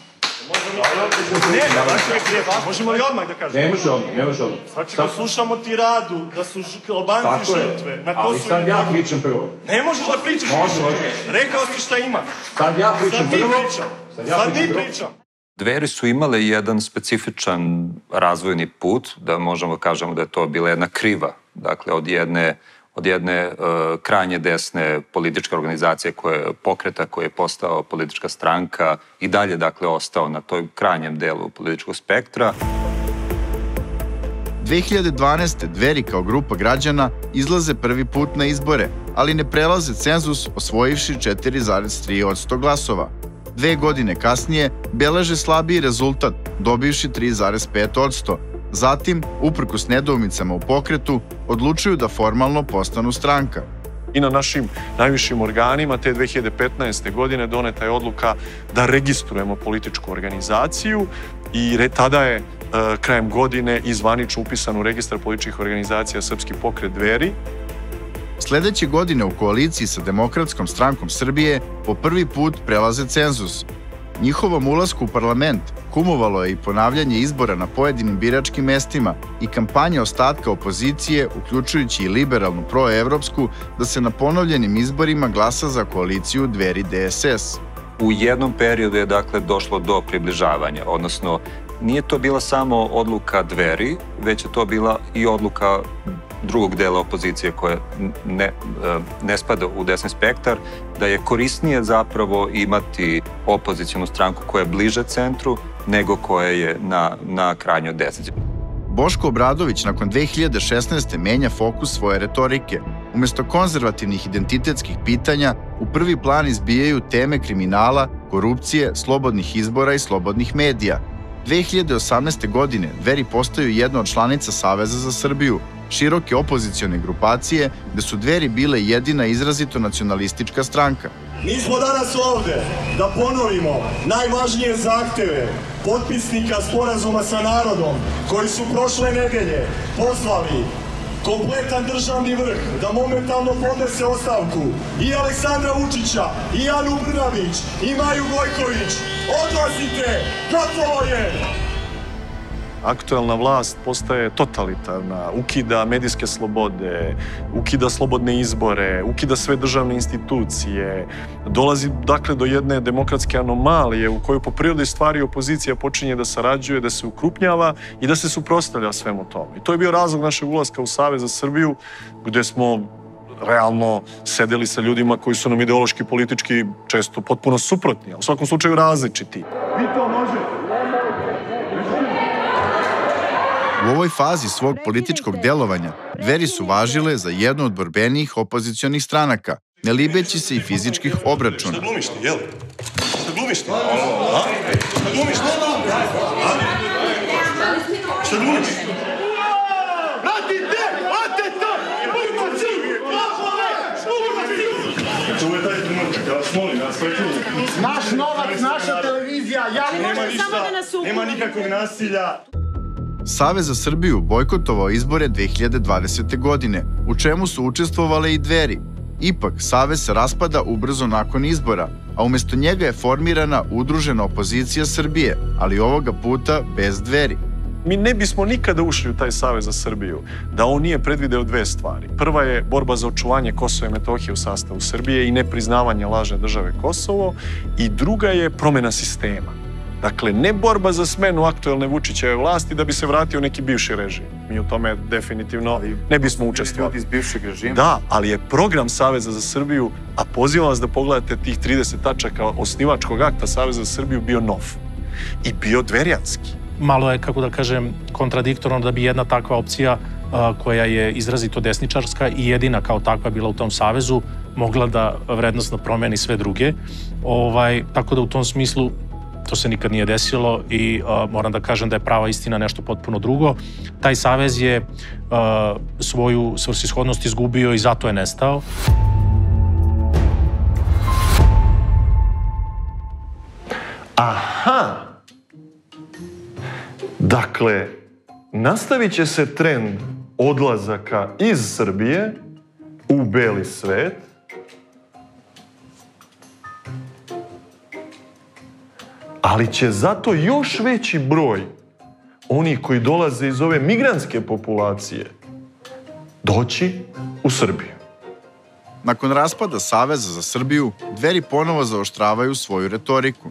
Speaker 13: Možemo li odmah da kažemo?
Speaker 16: Ne može odmah, ne može odmah.
Speaker 13: Znači da slušamo ti radu, da su Albanci žrtve.
Speaker 16: Ali sad ja pričam prvo.
Speaker 13: Ne možeš da pričaš. Rekao si šta ima.
Speaker 16: Sad ja pričam prvo.
Speaker 13: Sad ti pričam.
Speaker 5: Dveri su imale jedan specifičan razvojni put, da možemo kažemo da je to bila jedna kriva, dakle od jedne od jedne uh, krajnje desne političke organizacije, koje, pokreta koji je postao politička stranka i dalje, dakle, ostao na toj krajnjem delu političkog spektra.
Speaker 15: dve hiljade dvanaeste. Dveri kao grupa građana izlaze prvi put na izbore, ali ne prelaze cenzus osvojivši četiri zarez tri posto glasova. Dve godine kasnije beleže slabiji rezultat, dobivši tri zarez pet posto. Zatim, uprkos nedoumicama u pokretu, odlučuju da formalno postanu stranka.
Speaker 13: I na našim najvišim organima te dve hiljade petnaeste. godine doneta je odluka da registrujemo političku organizaciju i tada je krajem godine i zvanično upisan u registar političkih organizacija Srpski pokret Dveri.
Speaker 15: Sledeće godine u koaliciji sa Demokratskom strankom Srbije po prvi put prelaze cenzus. Njihovom ulasku u parlament kumovalo je i ponavljanje izbora na pojedinim biračkim mestima i kampanja ostatka opozicije, uključujući i liberalnu proevropsku, da se na ponovljenim izborima glasa za koaliciju Dveri D S S.
Speaker 5: U jednom periodu je, dakle, došlo do približavanja, odnosno nije to bila samo odluka Dveri, već je to bila i odluka drugog dela opozicije koja ne, ne spada u desni spektar, da je korisnije zapravo imati opozicijonu stranku koja je bliže centru nego koja je na, na krajnjoj desnici.
Speaker 15: Boško Obradović nakon dve hiljade šesnaeste. menja fokus svoje retorike. Umesto konzervativnih identitetskih pitanja, u prvi plan izbijaju teme kriminala, korupcije, slobodnih izbora i slobodnih medija. dve hiljade osamnaeste. godine Dveri postaju jedna od članica Saveza za Srbiju, široke opozicione grupacije, gde su Dveri bile jedina izrazito nacionalistička stranka.
Speaker 2: Mi smo danas ovde da ponovimo najvažnije zahteve potpisnika sporazuma sa narodom, koji su prošle nedelje poslali kompletan državni vrh da momentalno podnese ostavku i Aleksandra Vučića, i Anu Brnabić, i Maju Gojković. Odlazite, gotovo je!
Speaker 13: Aktuelna vlast postaje totalitarna, ukida medijske slobode, ukida slobodne izbore, ukida sve državne institucije. Dolazi, dakle, do jedne demokratske anomalije u kojoj po prirodi stvari opozicija počinje da sarađuje, da se ukrupnjava i da se suprotstavlja svemu tome. I to je bio razlog našeg ulaska u Savez za Srbiju, gde smo realno sedeli sa ljudima koji su nam ideološki, politički često potpuno suprotni, a u svakom slučaju različiti.
Speaker 2: Vi to možete.
Speaker 15: U ovoj fazi svog političkog delovanja Dveri su važile za jednu od borbenijih opozicionih stranaka, ne libeći se i fizičkih obračuna.
Speaker 13: Šta glumiš ti, jel? Šta glumiš ti? A? Šta glumiš ti? A? Šta glumiš?
Speaker 2: Vratite! Vratite to!
Speaker 13: To je taj trenutak, ja vas molim, ja vas preključim.
Speaker 2: Naš novac, naša televizija, ja
Speaker 13: nema ništa, nema nikakvog nasilja.
Speaker 15: Savez za Srbiju bojkotovao izbore dve hiljade dvadesete. godine, u čemu su učestvovale i Dveri. Ipak, Savez se raspada ubrzo nakon izbora, a umesto njega je formirana udružena opozicija Srbije, ali ovoga puta bez Dveri.
Speaker 13: Mi ne bismo nikada ušli u taj Savez za Srbiju da on nije predvideo dve stvari. Prva je borba za očuvanje Kosova i Metohije u sastavu Srbije i nepriznavanje lažne države Kosovo, i druga je promena sistema. Dakle, ne borba za smenu aktuelne Vučićeve vlasti da bi se vratio neki bivši režim. Mi u tome definitivno ne bismo učestvovali.
Speaker 10: Ljudi iz bivšeg režima?
Speaker 13: Da, ali je program Saveza za Srbiju, a pozivam vas da pogledate tih trideset tačaka osnivačkog akta Saveza za Srbiju, bio nov i bio dverijanski.
Speaker 6: Malo je, kako da kažem, kontradiktorno da bi jedna takva opcija koja je izrazito desničarska i jedina kao takva bila u tom savezu mogla da vrednostno promeni sve druge. Ovaj, tako da u tom smislu to se nikad nije desilo i uh, moram da kažem da je prava istina nešto potpuno drugo. Taj savez je uh, svoju svrsishodnost izgubio i zato je nestao.
Speaker 13: Aha! Dakle, nastavit će se trend odlazaka iz Srbije u beli svet, ali će zato još veći broj onih koji dolaze iz ove migrantske populacije doći u Srbiju.
Speaker 15: Nakon raspada Saveza za Srbiju, Dveri ponovo zaoštravaju svoju retoriku.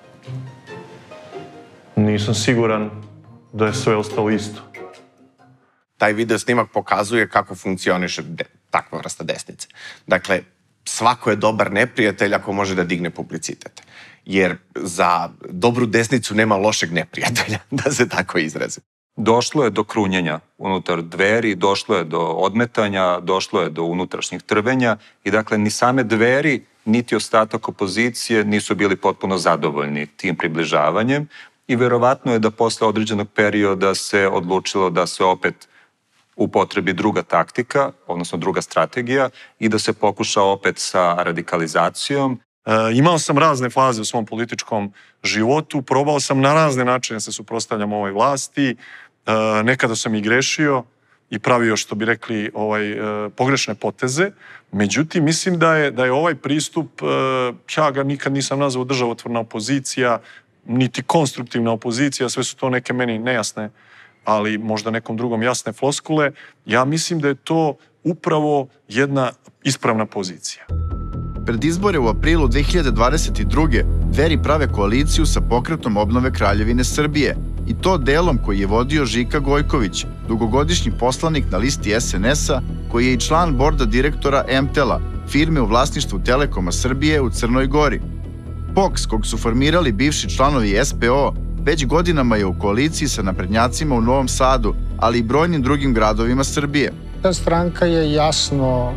Speaker 13: Nisam siguran da je sve ostalo isto.
Speaker 18: taj video snimak pokazuje kako funkcioniše takva vrsta desnice. Dakle, svako je dobar neprijatelj ako može da digne publicitet. Jer za dobru desnicu nema lošeg neprijatelja, da se tako izrazi.
Speaker 5: Došlo je do krunjenja unutar Dveri, došlo je do odmetanja, došlo je do unutrašnjih trvenja i dakle ni same Dveri, niti ostatak opozicije nisu bili potpuno zadovoljni tim približavanjem i verovatno je da posle određenog perioda se odlučilo da se opet upotrebi druga taktika, odnosno druga strategija i da se pokuša opet sa radikalizacijom.
Speaker 13: E, imao sam razne faze u svom političkom životu, probao sam na razne načine da se suprotstavljam ovoj vlasti, e, nekada sam i grešio i pravio, što bi rekli, ovaj, e, pogrešne poteze. Međutim, mislim da je, da je ovaj pristup, e, ja ga nikad nisam nazvao državotvorna opozicija, niti konstruktivna opozicija, sve su to neke meni nejasne, ali možda nekom drugom jasne floskule. Ja mislim da je to upravo jedna ispravna pozicija.
Speaker 15: Pred izbore u aprilu dve hiljade dvadeset druge. Dveri prave koaliciju sa Pokretom obnove Kraljevine Srbije i to delom koji je vodio Žika Gojković, dugogodišnji poslanik na listi es en es-a, koji je i član borda direktora em te el-a, firme u vlasništvu Telekoma Srbije u Crnoj Gori. P O K S, kog su formirali bivši članovi es pe o, već godinama je u koaliciji sa naprednjacima u Novom Sadu, ali i brojnim drugim gradovima Srbije.
Speaker 8: Ta stranka je jasno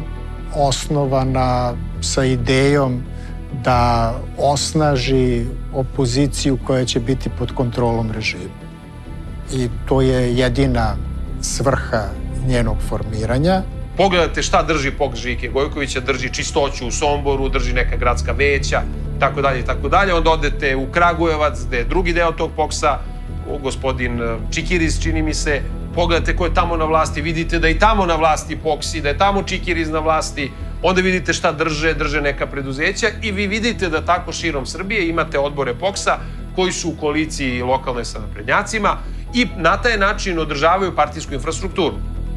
Speaker 8: osnovana sa idejom da osnaži opoziciju koja će biti pod kontrolom režima. I to je jedina svrha njenog formiranja.
Speaker 22: Pogledajte šta drži P O K S Žike Gojkovića, drži čistoću u Somboru, drži neka gradska veća, tako dalje i tako dalje. Onda odete u Kragujevac, gde je drugi deo tog P O K S-a, gospodin Čikiriz, čini mi se. Pogledajte ko je tamo na vlasti, vidite da je i tamo na vlasti P O K S i da je tamo Čikiriz na vlasti. Onda vidite šta drže, drže neka preduzeća i vi vidite da tako širom Srbije imate odbore P O K S-a koji su u koaliciji lokalne sa naprednjacima i na taj način održavaju partijsku infrastrukturu.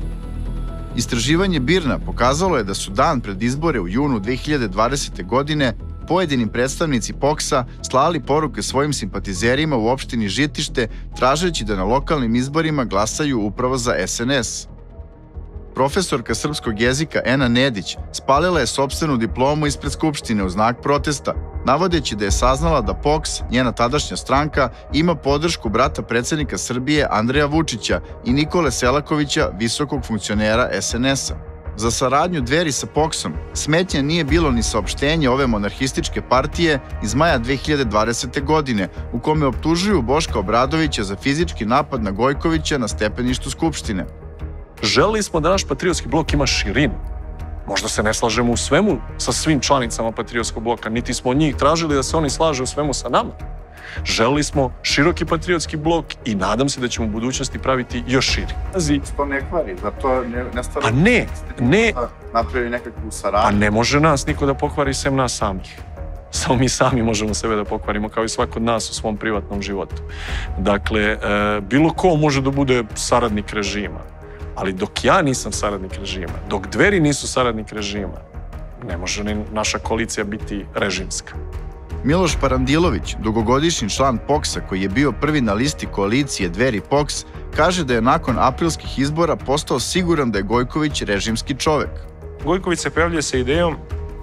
Speaker 15: Istraživanje Birna pokazalo je da su dan pred izbore u junu dve hiljade dvadesete. godine pojedini predstavnici P O K S-a slali poruke svojim simpatizerima u opštini Žitište, tražeći da na lokalnim izborima glasaju upravo za es en es. Profesorka srpskog jezika Ena Nedić spalila je sopstvenu diplomu ispred Skupštine u znak protesta, navodeći da je saznala da P O K S, njena tadašnja stranka, ima podršku brata predsednika Srbije Andreja Vučića i Nikole Selakovića, visokog funkcionera es en es-a. Za saradnju Dveri sa P O K S-om smetnja nije bilo ni saopštenje ove monarhističke partije iz maja dve hiljade dvadesete. godine, u kome optužuju Boška Obradovića za fizički napad na Gojkovića na stepeništu Skupštine.
Speaker 13: Želeli smo da naš patriotski blok ima širinu. Možda se ne slažemo u svemu sa svim članicama patriotskog bloka, niti smo od njih tražili da se oni slaže u svemu sa nama. Želeli smo široki patriotski blok i nadam se da ćemo u budućnosti praviti još širi.
Speaker 10: To ne kvari, da to ne stvari...
Speaker 13: A ne, ne...
Speaker 10: Napravi nekakvu saradnju.
Speaker 13: A ne može nas niko da pokvari sem nas samih. Samo mi sami možemo sebe da pokvarimo, kao i svako od nas u svom privatnom životu. Dakle, bilo ko može da bude saradnik režima, ali dok ja nisam saradnik režima, dok Dveri nisu saradnik režima, ne može ni naša koalicija biti režimska.
Speaker 15: Miloš Parandilović, dugogodišnji član P O K S-a koji je bio prvi na listi koalicije Dveri P O K S, kaže da je nakon aprilskih izbora postao siguran da je Gojković režimski čovek.
Speaker 17: Gojković se pojavljuje sa idejom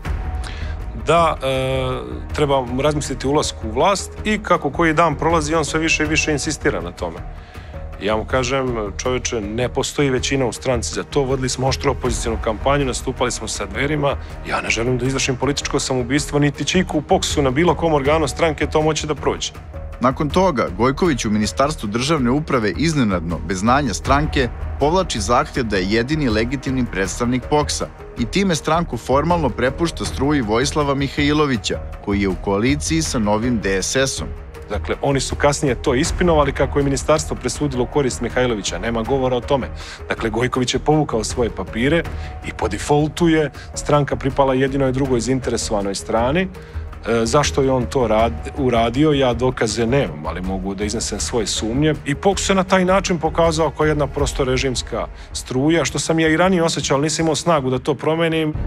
Speaker 17: da e, treba razmisliti o ulasku u vlast i kako koji dan prolazi, on sve više i više insistira na tome. Ja mu kažem, čoveče, ne postoji većina u stranci za to, vodili smo oštru opozicijnu kampanju, nastupali smo sa Dverima, ja ne želim da izvršim političko samoubistvo, niti će iko u P O K S-u na bilo kom organu stranke to moći da prođe.
Speaker 15: Nakon toga, Gojković u Ministarstvu državne uprave iznenadno, bez znanja stranke, povlači zahtev da je jedini legitimni predstavnik P O K S-a i time stranku formalno prepušta struji Vojislava Mihajlovića, koji je u koaliciji sa novim de es es-om.
Speaker 17: Dakle, oni su kasnije to ispinovali kako je ministarstvo presudilo korist Mihajlovića. Nema govora o tome. Dakle, Gojković je povukao svoje papire i po defaultu je stranka pripala jedinoj drugoj zainteresovanoj strani. E, zašto je on to rad, uradio, ja dokaze nemam, ali mogu da iznesem svoje sumnje. I P O K S se na taj način pokazao kao jedna prosto režimska struja, što sam ja i ranije osjećao, ali nisam imao snagu da to promenim.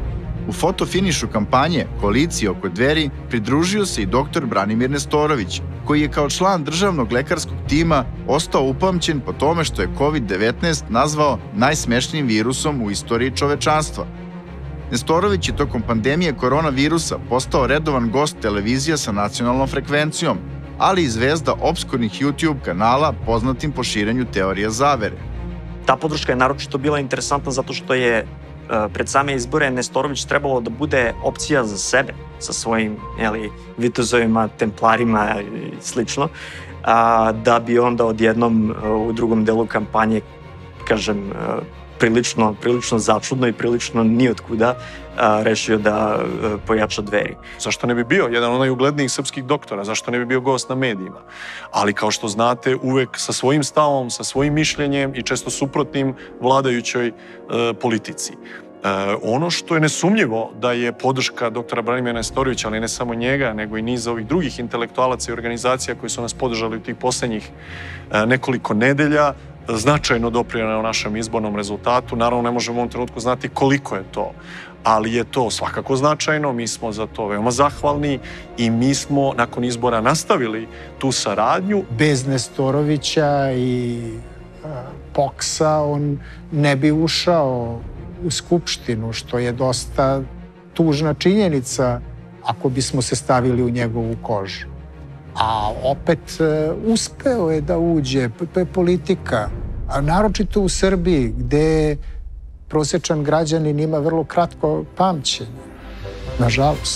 Speaker 15: U fotofinišu kampanje koalicije oko Dveri pridružio se i doktor Branimir Nestorović, koji je kao član državnog lekarskog tima ostao upamćen po tome što je kovid devetnaest nazvao najsmešnijim virusom u istoriji čovečanstva. Nestorović je tokom pandemije koronavirusa postao redovan gost televizija sa nacionalnom frekvencijom, ali i zvezda opskurnih YouTube kanala poznatim po širenju teorija zavere.
Speaker 14: Ta podrška je naročito bila interesantna zato što je pred same izbore Nestorović trebalo da bude opcija za sebe, sa svojim vitezovima, templarima i slično, da bi onda odjednom u drugom delu kampanje, kažem, prilično, prilično začudno i prilično nijotkuda rešio da pojača Dveri.
Speaker 13: Zašto ne bi bio jedan od najuglednijih srpskih doktora? Zašto ne bi bio gost na medijima? Ali kao što znate, uvek sa svojim stavom, sa svojim mišljenjem i često suprotnim vladajućoj politici. Ono što je nesumnjivo da je podrška doktora Branimira Nestorovića, ali ne samo njega, nego i niza ovih drugih intelektualaca i organizacija koji su nas podržali u tih poslednjih nekoliko nedelja, značajno doprinela u našem izbornom rezultatu. Naravno, ne možemo u ovom trenutku znati koliko je to, ali je to svakako značajno. Mi smo za to veoma zahvalni i mi smo nakon izbora nastavili tu saradnju.
Speaker 8: Bez Nestorovića i Poksa on ne bi ušao u Skupštinu, što je dosta tužna činjenica ako bismo se stavili u njegovu kožu. A opet uspeo je da uđe, to je politika, a naročito u Srbiji, gde prosječan građanin ima vrlo kratko pamćenje, nažalost.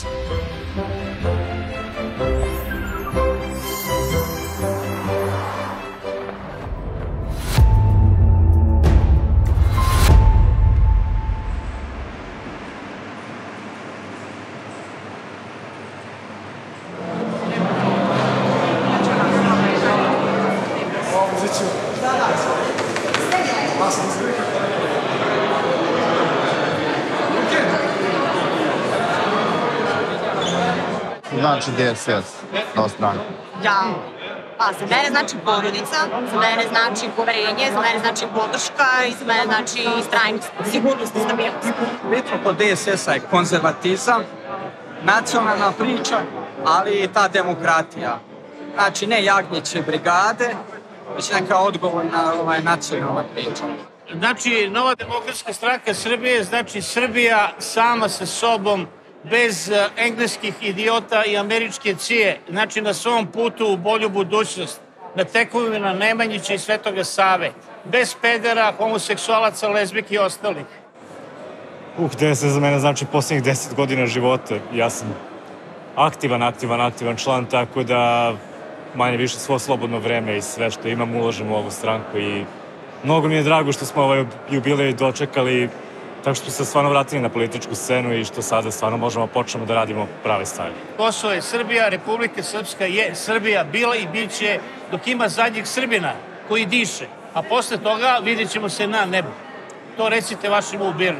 Speaker 10: Znači D S S, kao stranka?
Speaker 21: Ja, pa za mene znači porodica, za mene znači poverenje, za mene znači podrška i za mene znači istrajnost, sigurnost i stabilnost.
Speaker 3: Bitno kod D S S-a je konzervatizam, nacionalna priča, ali i ta demokratija. Znači ne jagnjeće brigade, već neka odgovorna ovaj, nacionalna priča.
Speaker 9: Znači, Nova demokratska stranka Srbije, znači Srbija sama sa sobom, bez engleskih idiota i američke C I A, znači na svom putu u bolju budućnost, na tekovina Nemanjića i Svetoga Save, bez pedera, homoseksualaca, lezbijki i ostalih.
Speaker 20: Uh, D S S za mene znači posljednjih deset godina života. Ja sam aktivan, aktivan, aktivan član, tako da manje više svo slobodno vreme i sve što imam ulažem u ovu stranku i mnogo mi je drago što smo ovaj jubilej dočekali, tako što smo se stvarno vratili na političku scenu i što sada stvarno možemo počnemo da radimo prave stvari.
Speaker 9: Kosovo je Srbija, Republika Srpska je Srbija bila i bit će dok ima zadnjeg Srbina koji diše, a posle toga vidjet ćemo se na nebu. To recite vašim u Birnu.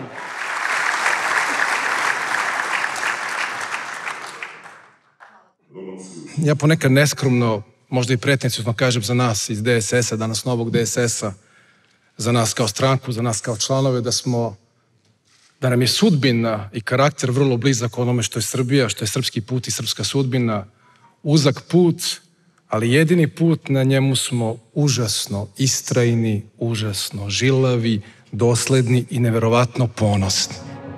Speaker 24: Ja ponekad neskromno, možda i pretencijozno kažem za nas iz D S S-a, danas novog D S S-a, za nas kao stranku, za nas kao članove, da smo, da nam je sudbina i karakter vrlo blizak onome što je Srbija, što je srpski put i srpska sudbina, uzak put, ali jedini put, na njemu smo užasno istrajni, užasno žilavi, dosledni i neverovatno ponosni.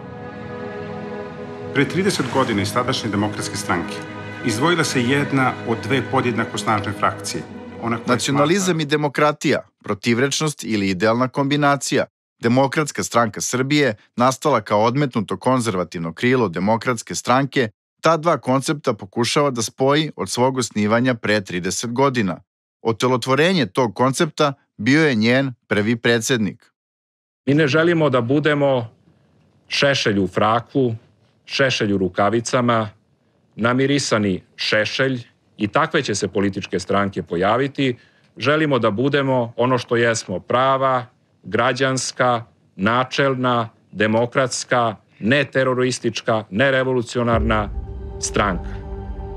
Speaker 25: Pre trideset godina iz tadašnje demokratske stranke izdvojila se jedna od dve podjednako snažne frakcije.
Speaker 15: Nacionalizam i demokratija, protivrečnost ili idealna kombinacija. Demokratska stranka Srbije, nastala kao odmetnuto konzervativno krilo Demokratske stranke, ta dva koncepta pokušava da spoji od svog osnivanja pre trideset godina. Otelotvorenje tog koncepta bio je njen prvi predsednik.
Speaker 11: Mi ne želimo da budemo šešelj u fraku, šešelj u rukavicama, namirisani šešelj, i takve će se političke stranke pojaviti. Želimo da budemo ono što jesmo, prava, građanska, načelna, demokratska, neteroristička, nerevolucionarna stranka.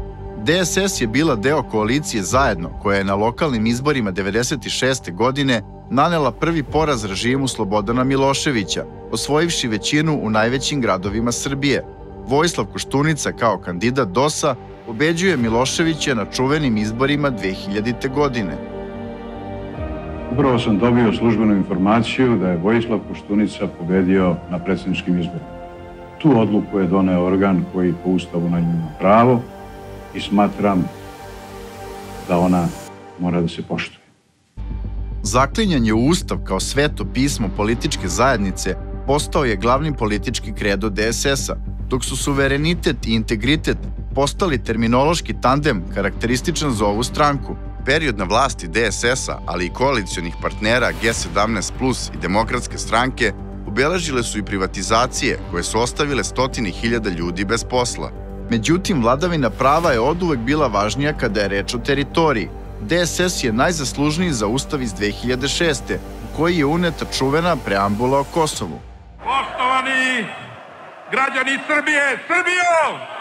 Speaker 15: D S S je bila deo koalicije Zajedno, koja je na lokalnim izborima devedeset šeste. godine nanela prvi poraz režimu Slobodana Miloševića, osvojivši većinu u najvećim gradovima Srbije. Vojislav Koštunica kao kandidat D O S-a pobeđuje Miloševića na čuvenim izborima dve hiljadite. godine.
Speaker 4: Upravo sam dobio službenu informaciju da je Vojislav Koštunica pobedio na predsjedničkim izborima. Tu odluku je doneo organ koji po Ustavu na nju ima pravo i smatram da ona mora da se poštuje.
Speaker 15: Zaklinjanje u Ustav kao sveto pismo političke zajednice postao je glavni politički kredo D S S-a, dok su suverenitet i integritet postali terminološki tandem karakterističan za ovu stranku. Period na vlasti D S S-a, ali i koalicionih partnera G sedamnaest plus i Demokratske stranke obeležile su i privatizacije koje su ostavile stotine hiljada ljudi bez posla. Međutim, vladavina prava je oduvek bila važnija kada je reč o teritoriji. D S S je najzaslužniji za ustav iz dve hiljade šeste. u koji je uneta čuvena preambula o Kosovu.
Speaker 7: Poštovani građani Srbije, Srbijo!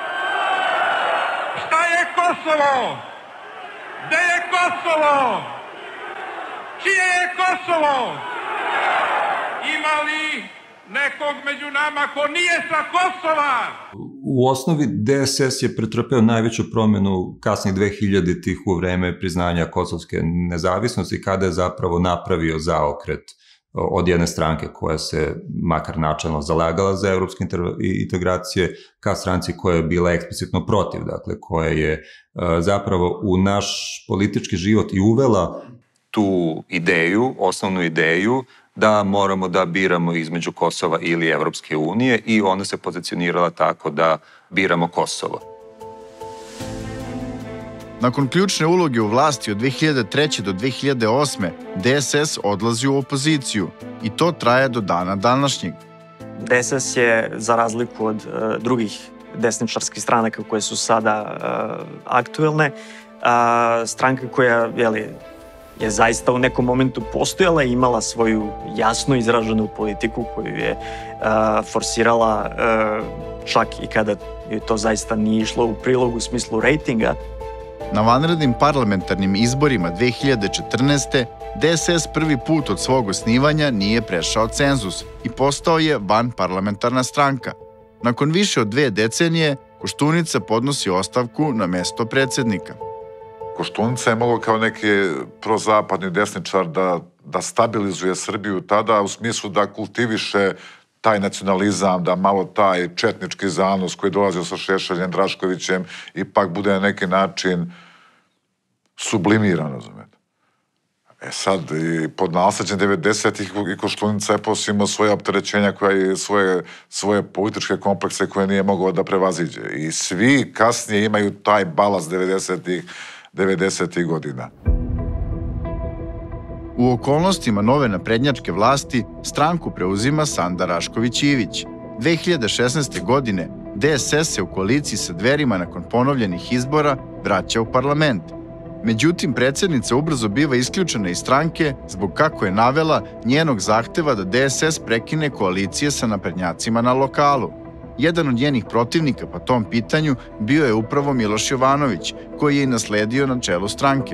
Speaker 7: Šta je Kosovo? Gde je Kosovo? Čije je Kosovo? Ima li nekog među nama ko nije sa Kosova?
Speaker 5: U osnovi D S S je pretrpeo najveću promjenu kasnih dve hiljaditih u vreme priznanja kosovske nezavisnosti, kada je zapravo napravio zaokret od jedne stranke koja se makar načelno zalagala za evropske integracije ka stranci koja je bila eksplicitno protiv, dakle koja je zapravo u naš politički život i uvela tu ideju, osnovnu ideju da moramo da biramo između Kosova ili Evropske unije i ona se pozicionirala tako da biramo Kosovo.
Speaker 15: Nakon ključne uloge u vlasti od dve hiljade treće do dve hiljade osme. D S S odlazi u opoziciju i to traje do dana današnjeg.
Speaker 14: D S S je, za razliku od uh, drugih desničarskih stranaka koje su sada uh, aktuelne, uh, stranka koja, jeli, je zaista u nekom momentu postojala i imala svoju jasno izraženu politiku koju je uh, forsirala uh, čak i kada je to zaista nije išlo u prilog u smislu rejtinga.
Speaker 15: Na vanrednim parlamentarnim izborima dve hiljade četrnaeste. D S S prvi put od svog osnivanja nije prešao cenzus i postao je vanparlamentarna stranka. Nakon više od dve decenije, Koštunica podnosi ostavku na mesto predsjednika.
Speaker 12: Koštunica je malo kao neki prozapadni desničar da, da stabilizuje Srbiju tada u smislu da kultiviše taj nacionalizam, da malo taj četnički zanos koji dolazio sa Šešeljem, Draškovićem ipak bude na neki način sublimiran, razumete. E sad, i pod nasleđem devedesetih i Koštunica je posle imao svoje opterećenja, koja i svoje, svoje političke komplekse koje nije mogao da prevaziđe. I svi kasnije imaju taj balast devedesetih devedesetih godina.
Speaker 15: U okolnostima nove naprednjačke vlasti stranku preuzima Sanda Rašković Ivić. dve hiljade šesnaeste. godine D S S se u koaliciji sa Dverima nakon ponovljenih izbora vraća u parlament. Međutim, predsjednica ubrzo biva isključena iz stranke zbog, kako je navela, njenog zahteva da D S S prekine koalicije sa naprednjacima na lokalu. Jedan od njenih protivnika po tom pitanju bio je upravo Miloš Jovanović, koji je i nasledio na čelu stranke.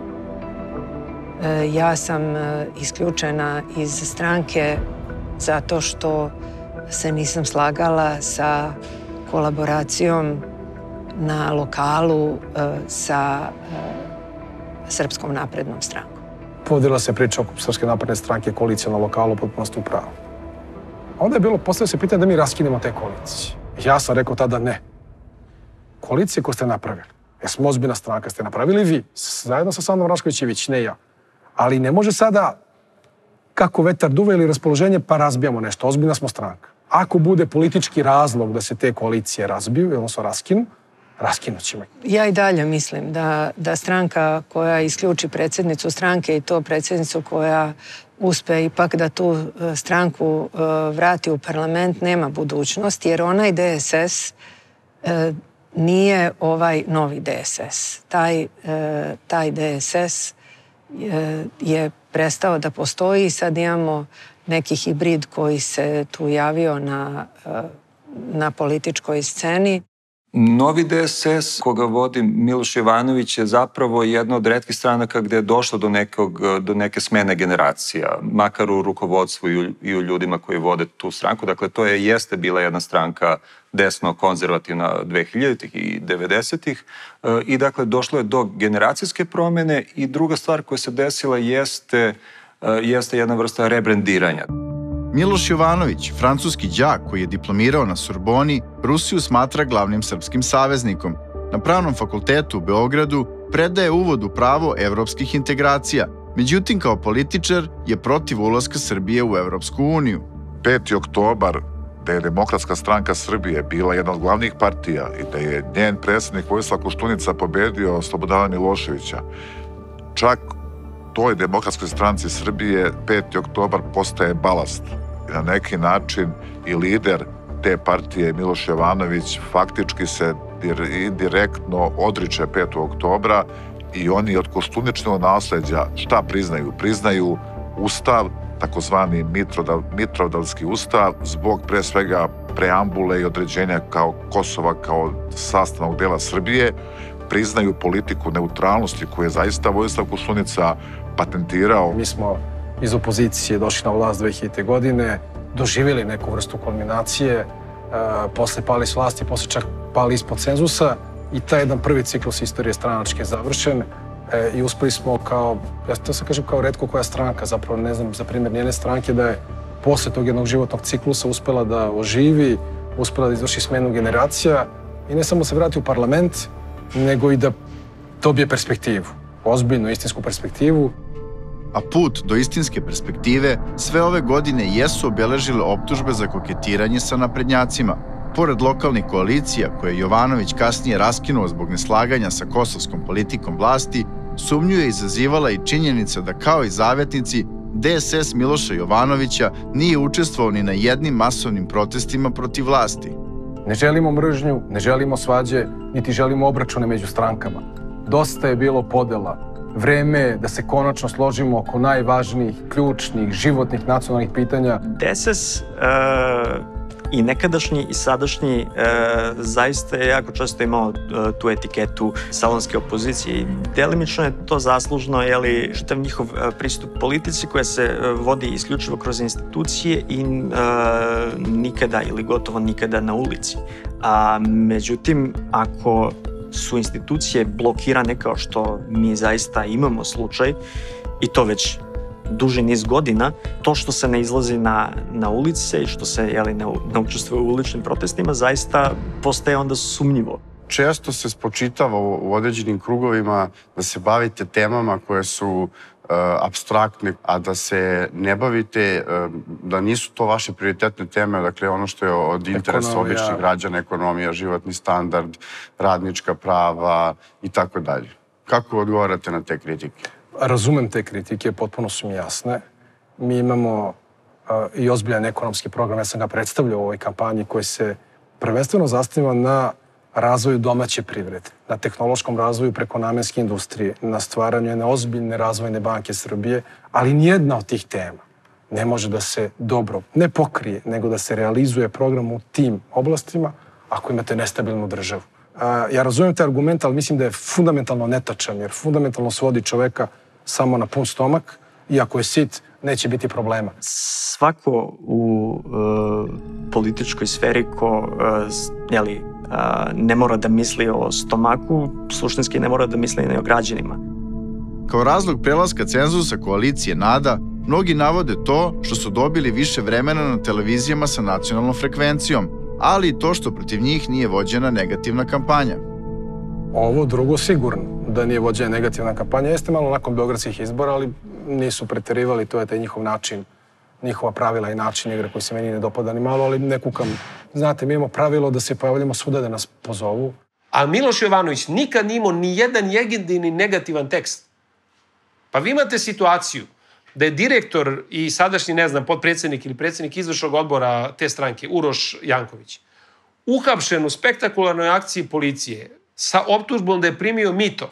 Speaker 19: Ja sam isključena iz stranke zato što se nisam slagala sa kolaboracijom na lokalu sa Srpskom naprednom strankom.
Speaker 24: Povodila se priča oko Srpske napredne stranke, koalicija na lokalu, potpunosti u pravu. Onda je bilo, postavio se pitanje da mi raskinemo te koalicije. Ja sam rekao tada ne. Koalicije koje ste napravili, jer smo ozbiljna stranka, ste napravili vi, zajedno sa Sandom Rašković-Ivić, ne ja. Ali ne može sada, kako vetar duva ili raspoloženje, pa razbijamo nešto. Ozbiljna smo stranka. Ako bude politički razlog da se te koalicije razbiju, odnosno raskinu, raskinut ćemo.
Speaker 19: Ja i dalje mislim da, da stranka koja isključi predsjednicu stranke i to predsjednicu koja uspe ipak da tu stranku uh, vrati u parlament nema budućnost, jer onaj D S S uh, nije ovaj novi D S S. Taj, uh, taj D S S uh, je prestao da postoji i sad imamo neki hibrid koji se tu javio na, uh, na političkoj sceni.
Speaker 5: Novi D S S, koga vodi Miloš Jovanović, je zapravo jedna od retkih stranaka gde je došlo do, nekog, do neke smene generacija, makar u rukovodstvu i u ljudima koji vode tu stranku. Dakle, to je, jeste bila jedna stranka desno-konzervativna dve hiljaditih i devedesetih i dakle, došlo je do generacijske promene i druga stvar koja se desila jeste, jeste jedna vrsta rebrendiranja.
Speaker 15: Miloš Jovanović, francuski đak koji je diplomirao na Sorboni, Rusiju smatra glavnim srpskim saveznikom. Na Pravnom fakultetu u Beogradu predaje uvod u pravo evropskih integracija. Međutim, kao političar je protiv ulaska Srbije u Evropsku uniju.
Speaker 12: peti oktobar, da je Demokratska stranka Srbije bila jedna od glavnih partija i da je njen predsjednik Vojislav Koštunica pobedio Slobodana Miloševića, čak toj Demokratskoj stranci Srbije peti oktobar postaje balast. I na neki način i lider te partije Miloš Jovanović faktički se indirektno odriče petog oktobra i oni od Koštuničnog nasleđa šta priznaju? Priznaju ustav, takozvani Mitrovdalski ustav, zbog pre svega preambule i određenja kao Kosova kao sastavnog dela Srbije, priznaju politiku neutralnosti koju je zaista Vojislav Koštunica patentirao.
Speaker 24: Mi smo iz opozicije došli na vlast dve hiljadite. godine, doživjeli neku vrstu kulminacije, posle pali s vlasti, posle čak pali ispod cenzusa i taj jedan prvi ciklus istorije stranačke je završen i uspeli smo kao, ja to se kažem kao retko koja stranka, zapravo ne znam za primjer njene stranke, da je posle tog jednog životnog ciklusa uspela da oživi, uspela da izvrši smenu generacija i ne samo se vrati u parlament, nego i da dobije perspektivu, ozbiljnu istinsku perspektivu.
Speaker 15: A put do istinske perspektive sve ove godine jesu obeležile optužbe za koketiranje sa naprednjacima. Pored lokalnih koalicija, koje je Jovanović kasnije raskinuo zbog neslaganja sa kosovskom politikom vlasti, sumnju je izazivala i činjenica da kao i zavetnici, D S S Miloša Jovanovića nije učestvovao ni na jednim masovnim protestima protiv vlasti.
Speaker 24: Ne želimo mržnju, ne želimo svađe, niti želimo obračune među strankama. Dosta je bilo podela. Vreme je da se konačno složimo oko najvažnijih, ključnih, životnih, nacionalnih pitanja.
Speaker 14: D S S i nekadašnji i sadašnji zaista je jako često imao tu etiketu salonske opozicije i delimično je to zaslužno, jeli, čitav njihov pristup politici koja se vodi isključivo kroz institucije i nikada ili gotovo nikada na ulici. A međutim, ako su institucije blokirane kao što mi zaista imamo slučaj i to već duži niz godina, to što se ne izlazi na, na ulice i što se jeli, ne, ne učestvuje u uličnim protestima zaista postaje onda sumnjivo.
Speaker 10: Često se spočitava u određenim krugovima da se bavite temama koje su uh, apstraktne, a da se ne bavite, uh, da nisu to vaše prioritetne teme, dakle ono što je od interesa običnih građana, ekonomija, životni standard, radnička prava i tako dalje. Kako odgovarate na te kritike?
Speaker 24: Razumem te kritike, potpuno su mi jasne. Mi imamo uh, i ozbiljan ekonomski program, ja sam ga predstavljao u ovoj kampanji koji se prvenstveno zasniva na razvoju domaće privrede, na tehnološkom razvoju preko namenske industrije, na stvaranju jedne ozbiljne razvojne banke Srbije, ali nijedna od tih tema ne može da se dobro ne pokrije, nego da se realizuje program u tim oblastima ako imate nestabilnu državu. Ja razumijem taj argument, ali mislim da je fundamentalno netačan, jer fundamentalno svodi čoveka samo na pun stomak i ako je sit, neće biti problema.
Speaker 14: Svako u e, političkoj sferi ko e, jeli, a, ne mora da misli o stomaku, suštinski ne mora da misli ni o građanima.
Speaker 15: Kao razlog prelaska cenzusa koalicije NADA, mnogi navode to što su dobili više vremena na televizijama sa nacionalnom frekvencijom, ali i to što protiv njih nije vođena negativna kampanja.
Speaker 24: Ovo drugo sigurno, da nije vođena negativna kampanja. Jeste malo nakon beogradskih izbora, ali nisu preterivali, to je taj njihov način, njihova pravila i način igre koji se meni ne dopada ni malo, ali ne kukam. Znate, mi imamo pravilo da se pojavljamo svuda da nas pozovu.
Speaker 22: A Miloš Jovanović nikad nije imao ni jedan jedini negativan tekst. Pa vi imate situaciju da je direktor i sadašnji, ne znam, podpredsjednik ili predsjednik izvršnog odbora te stranke, Uroš Janković, uhapšen u spektakularnoj akciji policije sa optužbom da je primio mito.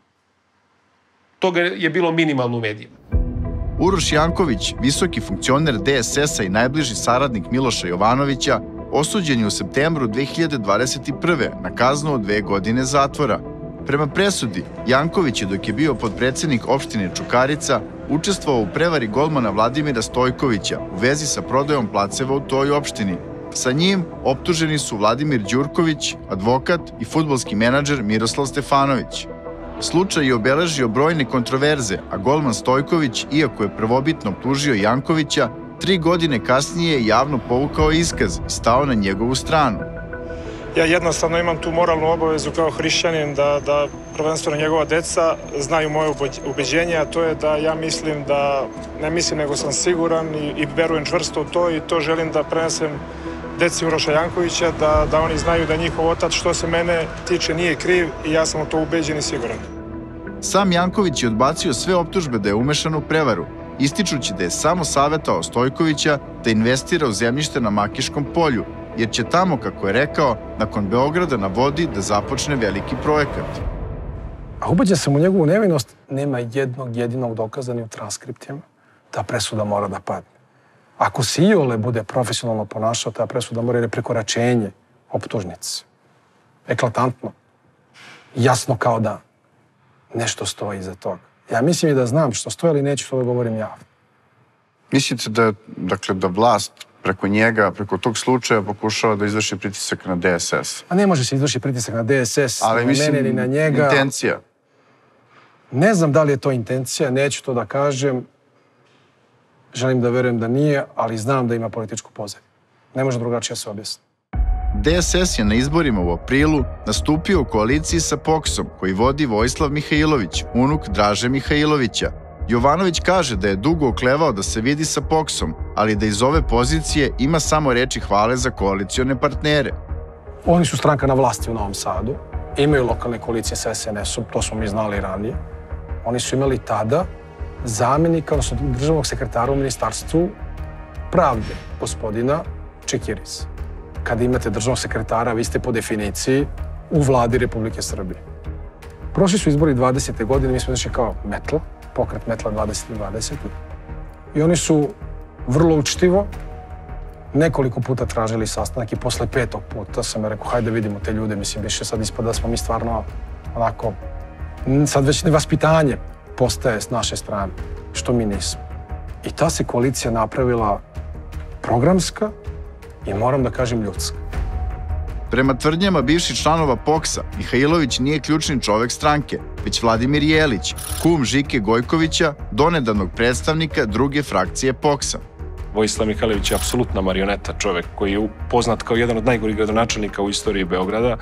Speaker 22: Toga je bilo minimalno u medijima.
Speaker 15: Uroš Janković, visoki funkcioner D S S-a i najbliži saradnik Miloša Jovanovića, osuđen je u septembru dve hiljade dvadeset prve. na kaznu od dve godine zatvora. Prema presudi, Janković je, dok je bio podpredsednik opštine Čukarica, učestvovao u prevari golmana Vladimira Stojkovića u vezi sa prodajom placeva u toj opštini. Sa njim optuženi su Vladimir Đurković, advokat i fudbalski menadžer Miroslav Stefanović. Slučaj je obeležio brojne kontroverze, a golman Stojković, iako je prvobitno optužio Jankovića, tri godine kasnije je javno povukao iskaz i stao na njegovu stranu.
Speaker 1: Ja jednostavno imam tu moralnu obavezu kao hrišćanin da, da prvenstveno njegova deca znaju moje ubeđenje, a to je da ja mislim da, ne mislim nego sam siguran i, i verujem čvrsto u to i to želim da prenesem deci Uroša Jankovića, da, da oni znaju da njihov otac, što se mene tiče, nije kriv i ja sam u to ubeđen i siguran.
Speaker 15: Sam Janković je odbacio sve optužbe da je umešan u prevaru, ističući da je samo savetao Stojkovića da investira u zemljište na Makiškom polju, jer će tamo, kako je rekao, nakon Beograda na vodi da započne veliki projekat.
Speaker 24: A ubeđen sam u njegovu nevinost, nema jednog jedinog dokaza ni u transkriptima da presuda mora da padne. Ako se iole bude profesionalno ponašao, ta presuda mora je prekoračenje optužnice. Eklatantno. Jasno kao da nešto stoji iza toga. Ja mislim i da znam što stoji, ali neću to da govorim javno.
Speaker 10: Mislite da, dakle, da vlast preko njega, preko tog slučaja pokušava da izvrši pritisak na D S S?
Speaker 24: A ne može se izvrši pritisak na D S S,
Speaker 10: ali,
Speaker 24: ni na
Speaker 10: mislim,
Speaker 24: mene, ni na njega.
Speaker 10: Intencija?
Speaker 24: Ne znam da li je to intencija, neću to da kažem. Želim da verujem da nije, ali znam da ima političku pozadinu. Ne može drugačije se objasniti.
Speaker 15: D S S je na izborima u aprilu nastupio u koaliciji sa P O K S-om, koji vodi Vojislav Mihajlović, unuk Draže Mihajlovića. Jovanović kaže da je dugo oklevao da se vidi sa P O K S-om, ali da iz ove pozicije ima samo reči hvale za koalicione partnere.
Speaker 24: Oni su stranka na vlasti u Novom Sadu, imaju lokalne koalicije sa S N S-om, to smo mi znali ranije. Oni su imali tada zamenika, odnosno državnog sekretara u Ministarstvu pravde, gospodina Čikiriza. Kada imate državnog sekretara, vi ste po definiciji u vladi Republike Srbije. Prošli su izbori dvadesete godine, mi smo znači kao Metla, pokret Metla dvadeset dvadeset. I oni su vrlo učtivo nekoliko puta tražili sastanak i posle petog puta sam ja rekao, hajde vidimo te ljude, mislim, više sad ispada da smo mi stvarno onako, sad već nevaspitanje postaje s naše strane, što mi nismo. I ta se koalicija napravila programska i moram da kažem ljudska.
Speaker 15: Prema tvrdnjama bivših članova P O K S-a, Mihajlović nije ključni čovek stranke, već Vladimir Jelić, kum Žike Gojkovića, donedavnog predstavnika druge frakcije P O K S-a.
Speaker 17: Vojislav Mihajlović je apsolutna marioneta, čovek koji je poznat kao jedan od najgorih gradonačelnika u istoriji Beograda,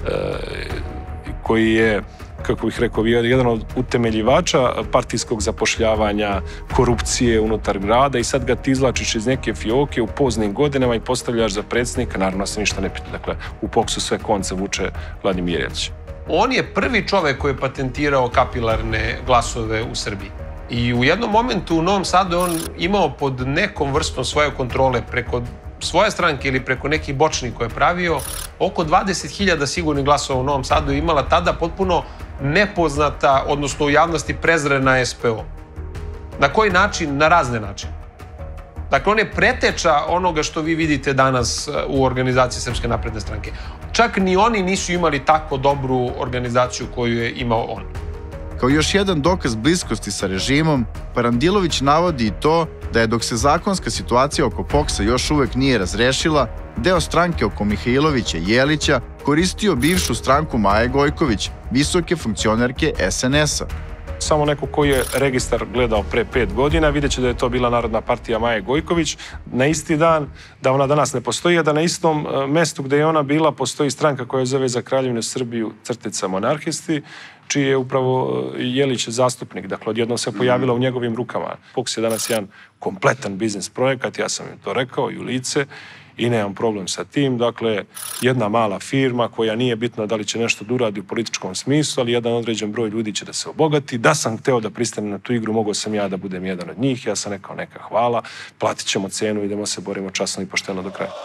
Speaker 17: koji je, kako bih rekao, jedan od utemeljivača partijskog zapošljavanja, korupcije unutar grada i sad ga ti izlačiš iz neke fioke u poznim godinama i postavljaš za predsjednika, naravno se ništa ne pita. Dakle, u P O K S-u sve konce vuče Vladimir Jelić.
Speaker 22: On je prvi čovek koji je patentirao kapilarne glasove u Srbiji. I u jednom momentu u Novom Sadu on imao pod nekom vrstom svoje kontrole preko svoje stranke ili preko nekih bočnih koje je pravio, oko dvadeset hiljada sigurnih glasova u Novom Sadu je imala tada potpuno nepoznata, odnosno u javnosti prezrena S P O. Na koji način? Na razne načine. Dakle, on je preteča onoga što vi vidite danas u organizaciji Srpske napredne stranke. Čak ni oni nisu imali tako dobru organizaciju koju je imao on.
Speaker 15: Kao još jedan dokaz bliskosti sa režimom, Parandilović navodi i to da je, dok se zakonska situacija oko P O K S-a još uvek nije razrešila, deo stranke oko Mihajlovića i Jelića koristio bivšu stranku Maje Gojković, visoke funkcionerke S N S-a.
Speaker 17: Samo neko koji je registar gledao pre pet godina, vidjet će da je to bila Narodna partija Maje Gojković. Na isti dan, da ona danas ne postoji, a da na istom mestu gde je ona bila postoji stranka koja zove za Kraljevinu Srbiju crtica monarhisti, čiji je upravo Jelić zastupnik. Dakle, odjednom se pojavila u njegovim rukama. P O K S je danas jedan kompletan biznis projekat, ja sam im to rekao i u lice, i nemam problem sa tim. Dakle, jedna mala firma koja nije bitno da li će nešto da uradi u političkom smislu, ali jedan određen broj ljudi će da se obogati. Da sam hteo da pristanem na tu igru, mogao sam ja da budem jedan od njih. Ja sam rekao neka hvala, platit ćemo cenu, idemo se borimo časno i pošteno do kraja.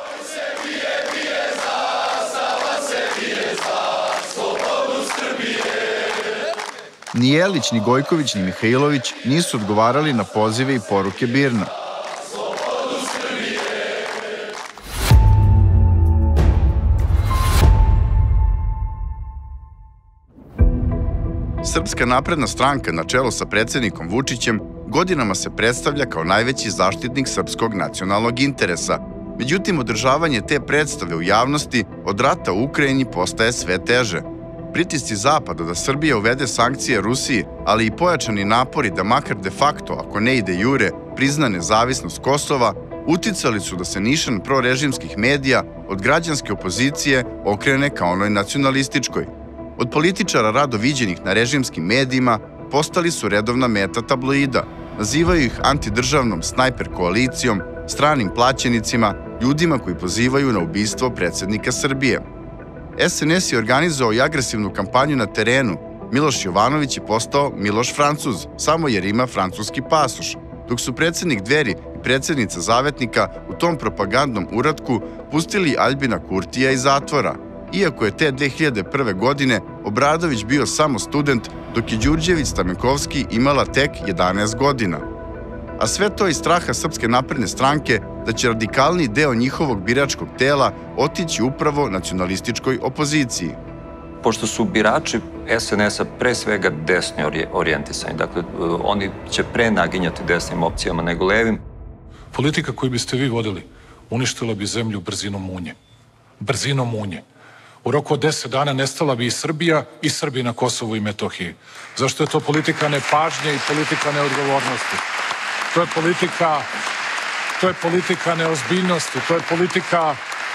Speaker 15: Ni Jelić, ni Gojković, ni Mihajlović nisu odgovarali na pozive i poruke Birna. Srpska napredna stranka na čelu sa predsjednikom Vučićem godinama se predstavlja kao najveći zaštitnik srpskog nacionalnog interesa. Međutim, održavanje te predstave u javnosti od rata u Ukrajini postaje sve teže. Pritisci Zapada da Srbija uvede sankcije Rusiji, ali i pojačani napori da makar de facto, ako ne i de jure, prizna nezavisnost Kosova, uticali su da se nišan prorežimskih medija od građanske opozicije okrene ka onoj nacionalističkoj. Od političara rado viđenih na režimskim medijima postali su redovna meta tabloida, nazivaju ih antidržavnom snajper koalicijom, stranim plaćenicima, ljudima koji pozivaju na ubistvo predsjednika Srbije. S N S je organizovao i agresivnu kampanju na terenu. Miloš Jovanović je postao Miloš Francuz, samo jer ima francuski pasoš, dok su predsjednik Dveri i predsjednica Zavetnika u tom propagandnom uratku pustili Aljbina Kurtija iz zatvora, iako je te dve hiljade prve. godine Obradović bio samo student, dok je Đurđević Stamenkovski imala tek jedanaest godina. A sve to iz straha Srpske napredne stranke da će radikalni deo njihovog biračkog tela otići upravo nacionalističkoj opoziciji.
Speaker 5: Pošto su birači S N S-a pre svega desni orijentisani, dakle, oni će pre naginjati desnim opcijama nego levim.
Speaker 2: Politika koju biste vi vodili uništila bi zemlju brzinom munje. Brzinom munje. U roku od deset dana nestala bi i Srbija i Srbi na Kosovu i Metohiji. Zašto je to politika nepažnje i politika neodgovornosti? To je politika, to je politika neozbiljnosti, to je politika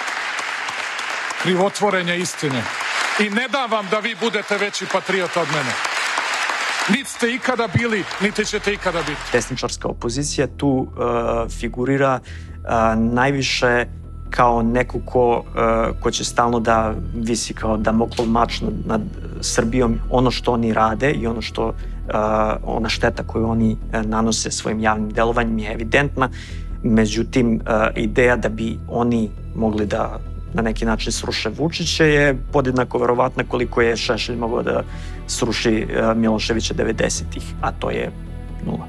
Speaker 2: krivotvorenja istine. I ne dam vam da vi budete veći patriota od mene. Niti ste ikada bili, niti ćete ikada biti.
Speaker 14: Desničarska opozicija tu uh, figurira uh, najviše kao neko ko, uh, ko će stalno da visi kao Damoklov mač nad, nad Srbijom. Ono što oni rade i ono što, uh, ona šteta koju oni uh, nanose svojim javnim delovanjem je evidentna. Međutim, uh, ideja da bi oni mogli da na neki način sruše Vučića je podjednako verovatna koliko je Šešelj mogao da sruši uh, Miloševića devedesetih, a to je nula.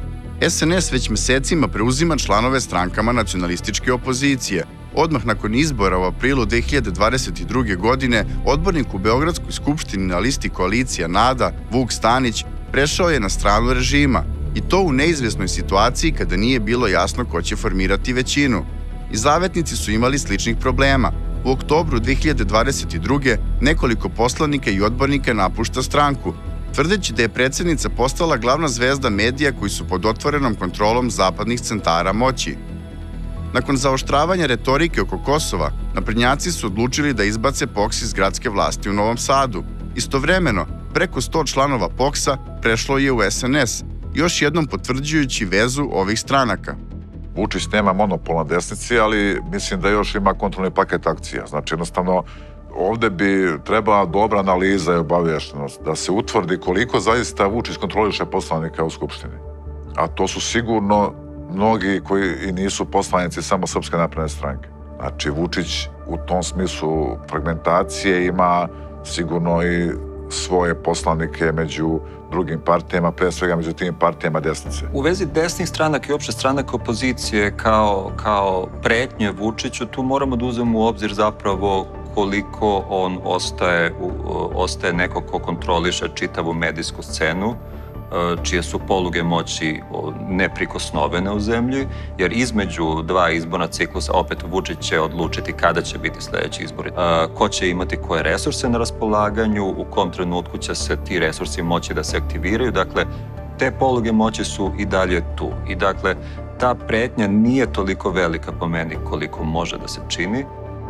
Speaker 15: S N S već mesecima preuzima članove strankama nacionalističke opozicije. Odmah nakon izbora u aprilu dve hiljade dvadeset druge. godine odbornik u Beogradskoj skupštini na listi koalicija NADA, Vuk Stanić, prešao je na stranu režima, i to u neizvesnoj situaciji kada nije bilo jasno ko će formirati većinu. I zavetnici su imali sličnih problema. U oktobru dve hiljade dvadeset druge. nekoliko poslanika i odbornika napušta stranku, tvrdeći da je predsjednica postala glavna zvezda medija koji su pod otvorenom kontrolom zapadnih centara moći. Nakon zaoštravanja retorike oko Kosova, naprednjaci su odlučili da izbace P O K S iz gradske vlasti u Novom Sadu. Istovremeno, preko sto članova P O K S-a prešlo je u S N S, još jednom potvrđujući vezu ovih stranaka.
Speaker 12: Vučić nema monopol na desnici, ali mislim da još ima kontrolni paket akcija. Znači, jednostavno, ovde bi trebala dobra analiza i obavještenost da se utvrdi koliko zaista Vučić kontroliše poslanika u Skupštini. A to su sigurno mnogi koji i nisu poslanici samo Srpske napredne stranke. Znači, Vučić u tom smislu fragmentacije ima sigurno i svoje poslanike među drugim partijama, pre svega među tim partijama desnice.
Speaker 5: U vezi desnih stranaka i opšte stranaka opozicije kao, kao pretnje Vučiću, tu moramo da uzmemo u obzir zapravo koliko on ostaje, ostaje neko ko kontroliše čitavu medijsku scenu, čije su poluge moći neprikosnovene u zemlji, jer između dva izborna ciklusa opet Vučić će odlučiti kada će biti sledeći izbori, ko će imati koje resurse na raspolaganju, u kom trenutku će se ti resursi moći da se aktiviraju. Dakle, te poluge moći su i dalje tu. I dakle, ta pretnja nije toliko velika po meni koliko može da se čini.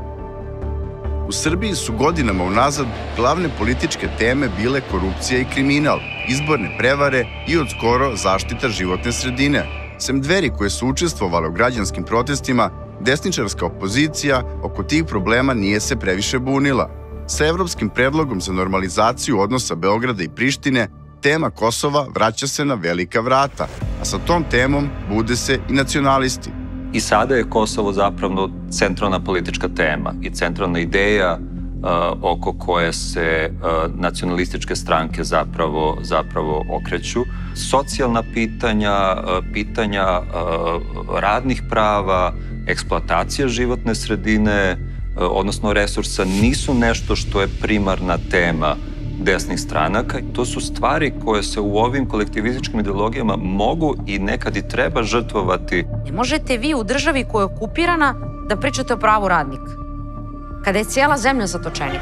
Speaker 15: U Srbiji su godinama unazad glavne političke teme bile korupcija i kriminal, izborne prevare i od skoro zaštita životne sredine. Sem Dveri koje su učestvovale u građanskim protestima, desničarska opozicija oko tih problema nije se previše bunila. Sa evropskim predlogom za normalizaciju odnosa Beograda i Prištine, tema Kosova vraća se na velika vrata, a sa tom temom bude se i nacionalisti.
Speaker 5: I sada je Kosovo zapravo centralna politička tema i centralna ideja uh, oko koje se uh, nacionalističke stranke zapravo, zapravo okreću. Socijalna pitanja, uh, pitanja uh, radnih prava, eksploatacija životne sredine, uh, odnosno resursa, nisu nešto što je primarna tema desnih stranaka. To su stvari koje se u ovim kolektivističkim ideologijama mogu i nekad i treba žrtvovati.
Speaker 6: Ne možete vi u državi koja je okupirana da pričate o pravu radnika, kada je cijela zemlja zatočenik.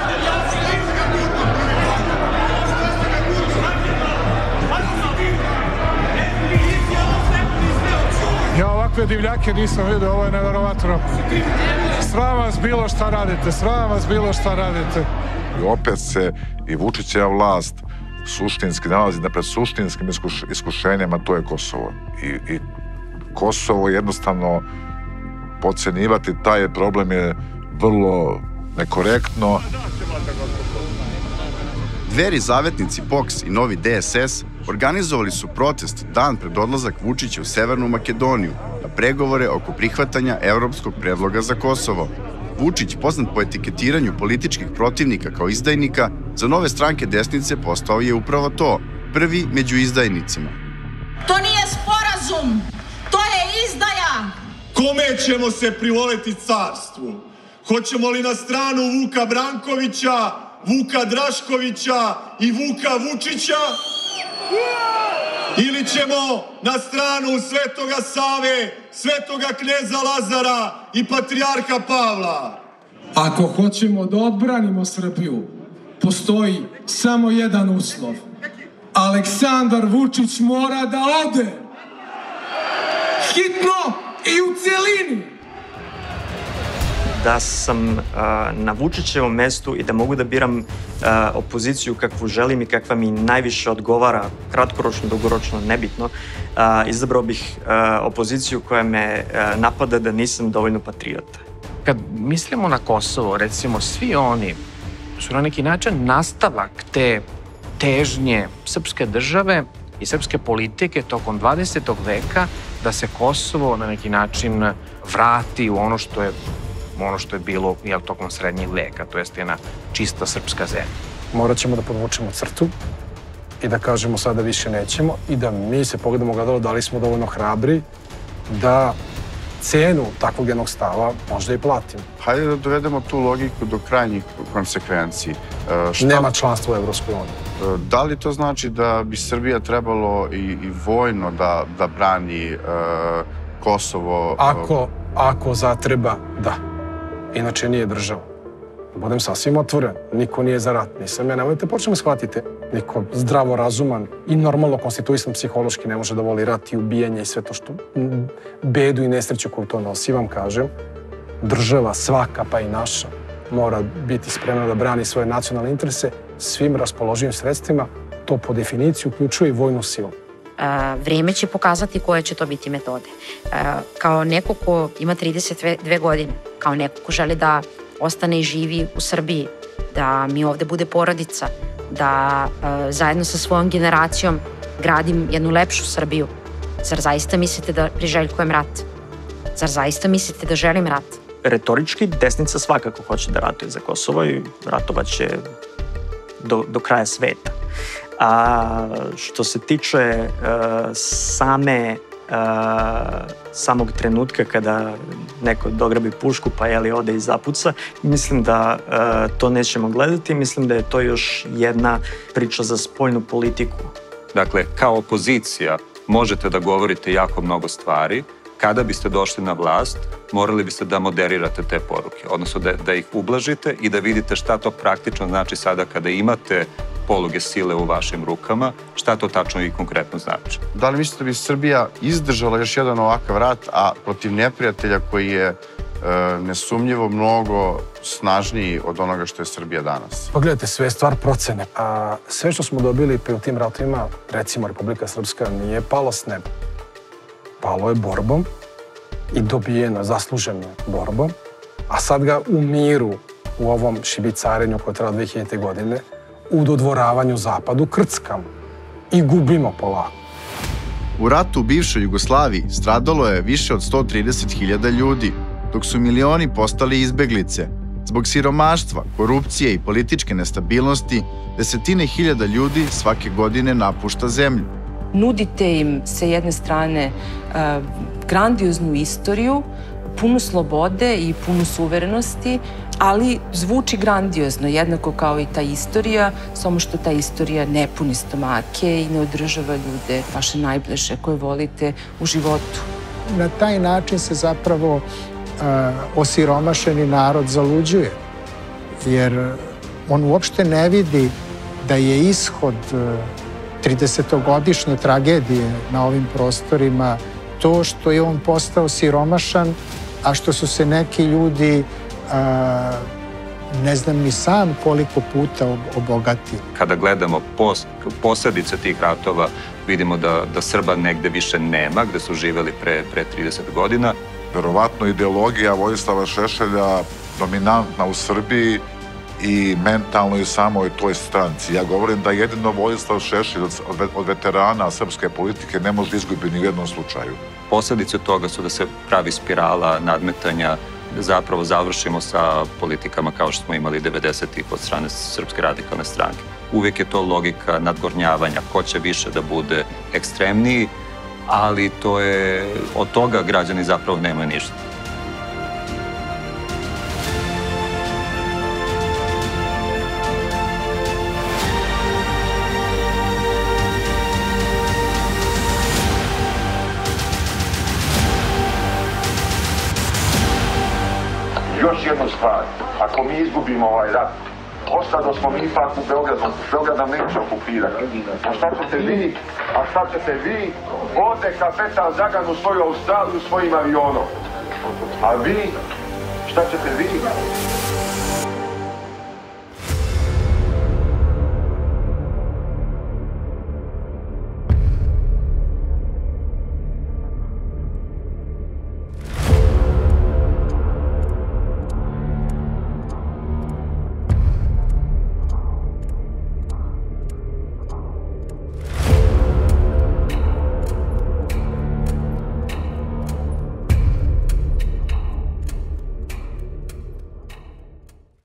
Speaker 2: Ja ovakve divljake nisam vidio, ovo je neverovatno. Sram vas bilo šta radite, sram vas bilo šta radite.
Speaker 12: I opet se i Vučićeva vlast suštinski nalazi na pred suštinskim iskuš, iskušenjima, to je Kosovo. I, I Kosovo jednostavno podcenjivati taj problem je vrlo nekorektno.
Speaker 15: Dveri, Zavetnici, P O K S i Novi D S S organizovali su protest dan pred odlazak Vučića u Severnu Makedoniju na pregovore oko prihvatanja evropskog predloga za Kosovo. Vučić, poznat po etiketiranju političkih protivnika kao izdajnika, za nove stranke desnice postao je upravo to, prvi među izdajnicima.
Speaker 13: To nije sporazum, to je izdaja!
Speaker 16: Kome ćemo se privoleti carstvu? Hoćemo li na stranu Vuka Brankovića, Vuka Draškovića i Vuka Vučića? Ili ćemo na stranu Svetoga Save, Svetoga kneza Lazara i Patrijarha Pavla?
Speaker 18: Ako hoćemo da odbranimo Srbiju, postoji samo jedan uslov. Aleksandar Vučić mora da ode. Hitno i u cijelini.
Speaker 14: Da sam uh, na Vučićevom mestu i da mogu da biram uh, opoziciju kakvu želim i kakva mi najviše odgovara, kratkoročno, dugoročno, nebitno, uh, izabrao bih uh, opoziciju koja me uh, napada da nisam dovoljno patriota.
Speaker 11: Kad mislimo na Kosovo, recimo, svi oni su na neki način nastavak te težnje srpske države i srpske politike tokom dvadesetog veka da se Kosovo na neki način vrati u ono što je ono što je bilo jel, tokom srednjeg veka, to jest jedna čista srpska zemlja.
Speaker 24: Morat ćemo da podvučemo crtu i da kažemo sada više nećemo i da mi se pogledamo gledalo da li smo dovoljno hrabri da cenu takvog jednog stava možda i platimo.
Speaker 10: Hajde da dovedemo tu logiku do krajnjih konsekvenci.
Speaker 24: Šta... Nema članstva u Evropskoj uniji.
Speaker 10: Da li to znači da bi Srbija trebalo i, i vojno da, da brani uh, Kosovo?
Speaker 24: Ako, ako zatreba, da. Inače nije država. Budem sasvim otvoren. Niko nije za rat. Nisam ja. Nemojte, počnemo shvatite. Niko zdravo razuman i normalno konstituisan psihološki ne može da voli rat i ubijanje i sve to što bedu i nesreću koju to nosi, vam kažem. Država svaka, pa i naša, mora biti spremna da brani svoje nacionalne interese svim raspoloživim sredstvima. To po definiciji uključuje i vojnu silu.
Speaker 6: Vreme će pokazati koje će to biti metode. Kao neko ko ima trideset dve godine, kao neko ko želi da ostane i živi u Srbiji, da mi ovde bude porodica, da zajedno sa svojom generacijom gradim jednu lepšu Srbiju. Zar zaista mislite da priželjkujem rat? Zar zaista mislite da želim rat?
Speaker 14: Retorički, desnica svakako hoće da ratuje za Kosovo i ratovaće do, do kraja sveta. A što se tiče uh, same uh, samog trenutka kada neko dograbi pušku pa jeli ode i zapuca, mislim da uh, to nećemo gledati. Mislim da je to još jedna priča za spoljnu politiku.
Speaker 5: Dakle, kao opozicija možete da govorite jako mnogo stvari. Kada biste došli na vlast, morali biste da moderirate te poruke, odnosno da, da ih ublažite i da vidite šta to praktično znači sada kada imate poluge sile u vašim rukama, šta to tačno i konkretno znači.
Speaker 10: Da li mislite da bi Srbija izdržala još jedan ovakav rat, a protiv neprijatelja koji je e, nesumnjivo mnogo snažniji od onoga što je Srbija danas?
Speaker 24: Pogledajte, sve je stvar procene. A sve što smo dobili u tim ratovima, recimo Republika Srpska, nije palo s neba. Palo je borbom i dobijeno, zasluženo borbom, a sad ga u miru, u ovom šibicarenju koje treba dve hiljadite. godine, u dodvoravanju zapadu krckamo i gubimo polako.
Speaker 15: U ratu u bivšoj Jugoslaviji stradalo je više od sto trideset hiljada ljudi, dok su milioni postali izbeglice. Zbog siromaštva, korupcije i političke nestabilnosti, desetine hiljada ljudi svake godine napušta zemlju.
Speaker 23: Nudite im sa jedne strane grandioznu istoriju,
Speaker 3: puno slobode i puno suverenosti, ali zvuči grandiozno, jednako kao i ta istorija, samo što ta istorija ne puni stomake i ne održava ljude, vaše najbliže, koje volite u životu.
Speaker 8: Na taj način se zapravo osiromašeni narod zaluđuje, jer on uopšte ne vidi da je ishod tridesetogodišnje tragedije na ovim prostorima to što je on postao siromašan, a što su se neki ljudi, ne znam ni sam koliko puta obogatili.
Speaker 5: Kada gledamo posledice tih ratova, vidimo da Srba negde više nema, gde su živeli pre trideset godina.
Speaker 12: Verovatno ideologija Vojislava Šešelja dominantna u Srbiji i mentalno i samoj toj stranci. Ja govorim da jedino Vojislav Šešelj od veterana srpske politike ne može izgubiti ni u jednom slučaju.
Speaker 5: Posledice toga su da se pravi spirala nadmetanja, da zapravo završimo sa politikama kao što smo imali devedesetih od strane Srpske radikalne stranke. Uvijek je to logika nadgornjavanja, ko će više da bude ekstremniji, ali to je, od toga građani zapravo nemaju ništa.
Speaker 20: Još jednu stvar, ako mi izgubimo ovaj rat, ostado smo mi ipak u Beogradu, Beograd nam neće okupirati. A šta ćete vi? A šta ćete vi? Ode kapetan Zagan u svoju Australiju svojim avionom. A vi? Šta ćete vi?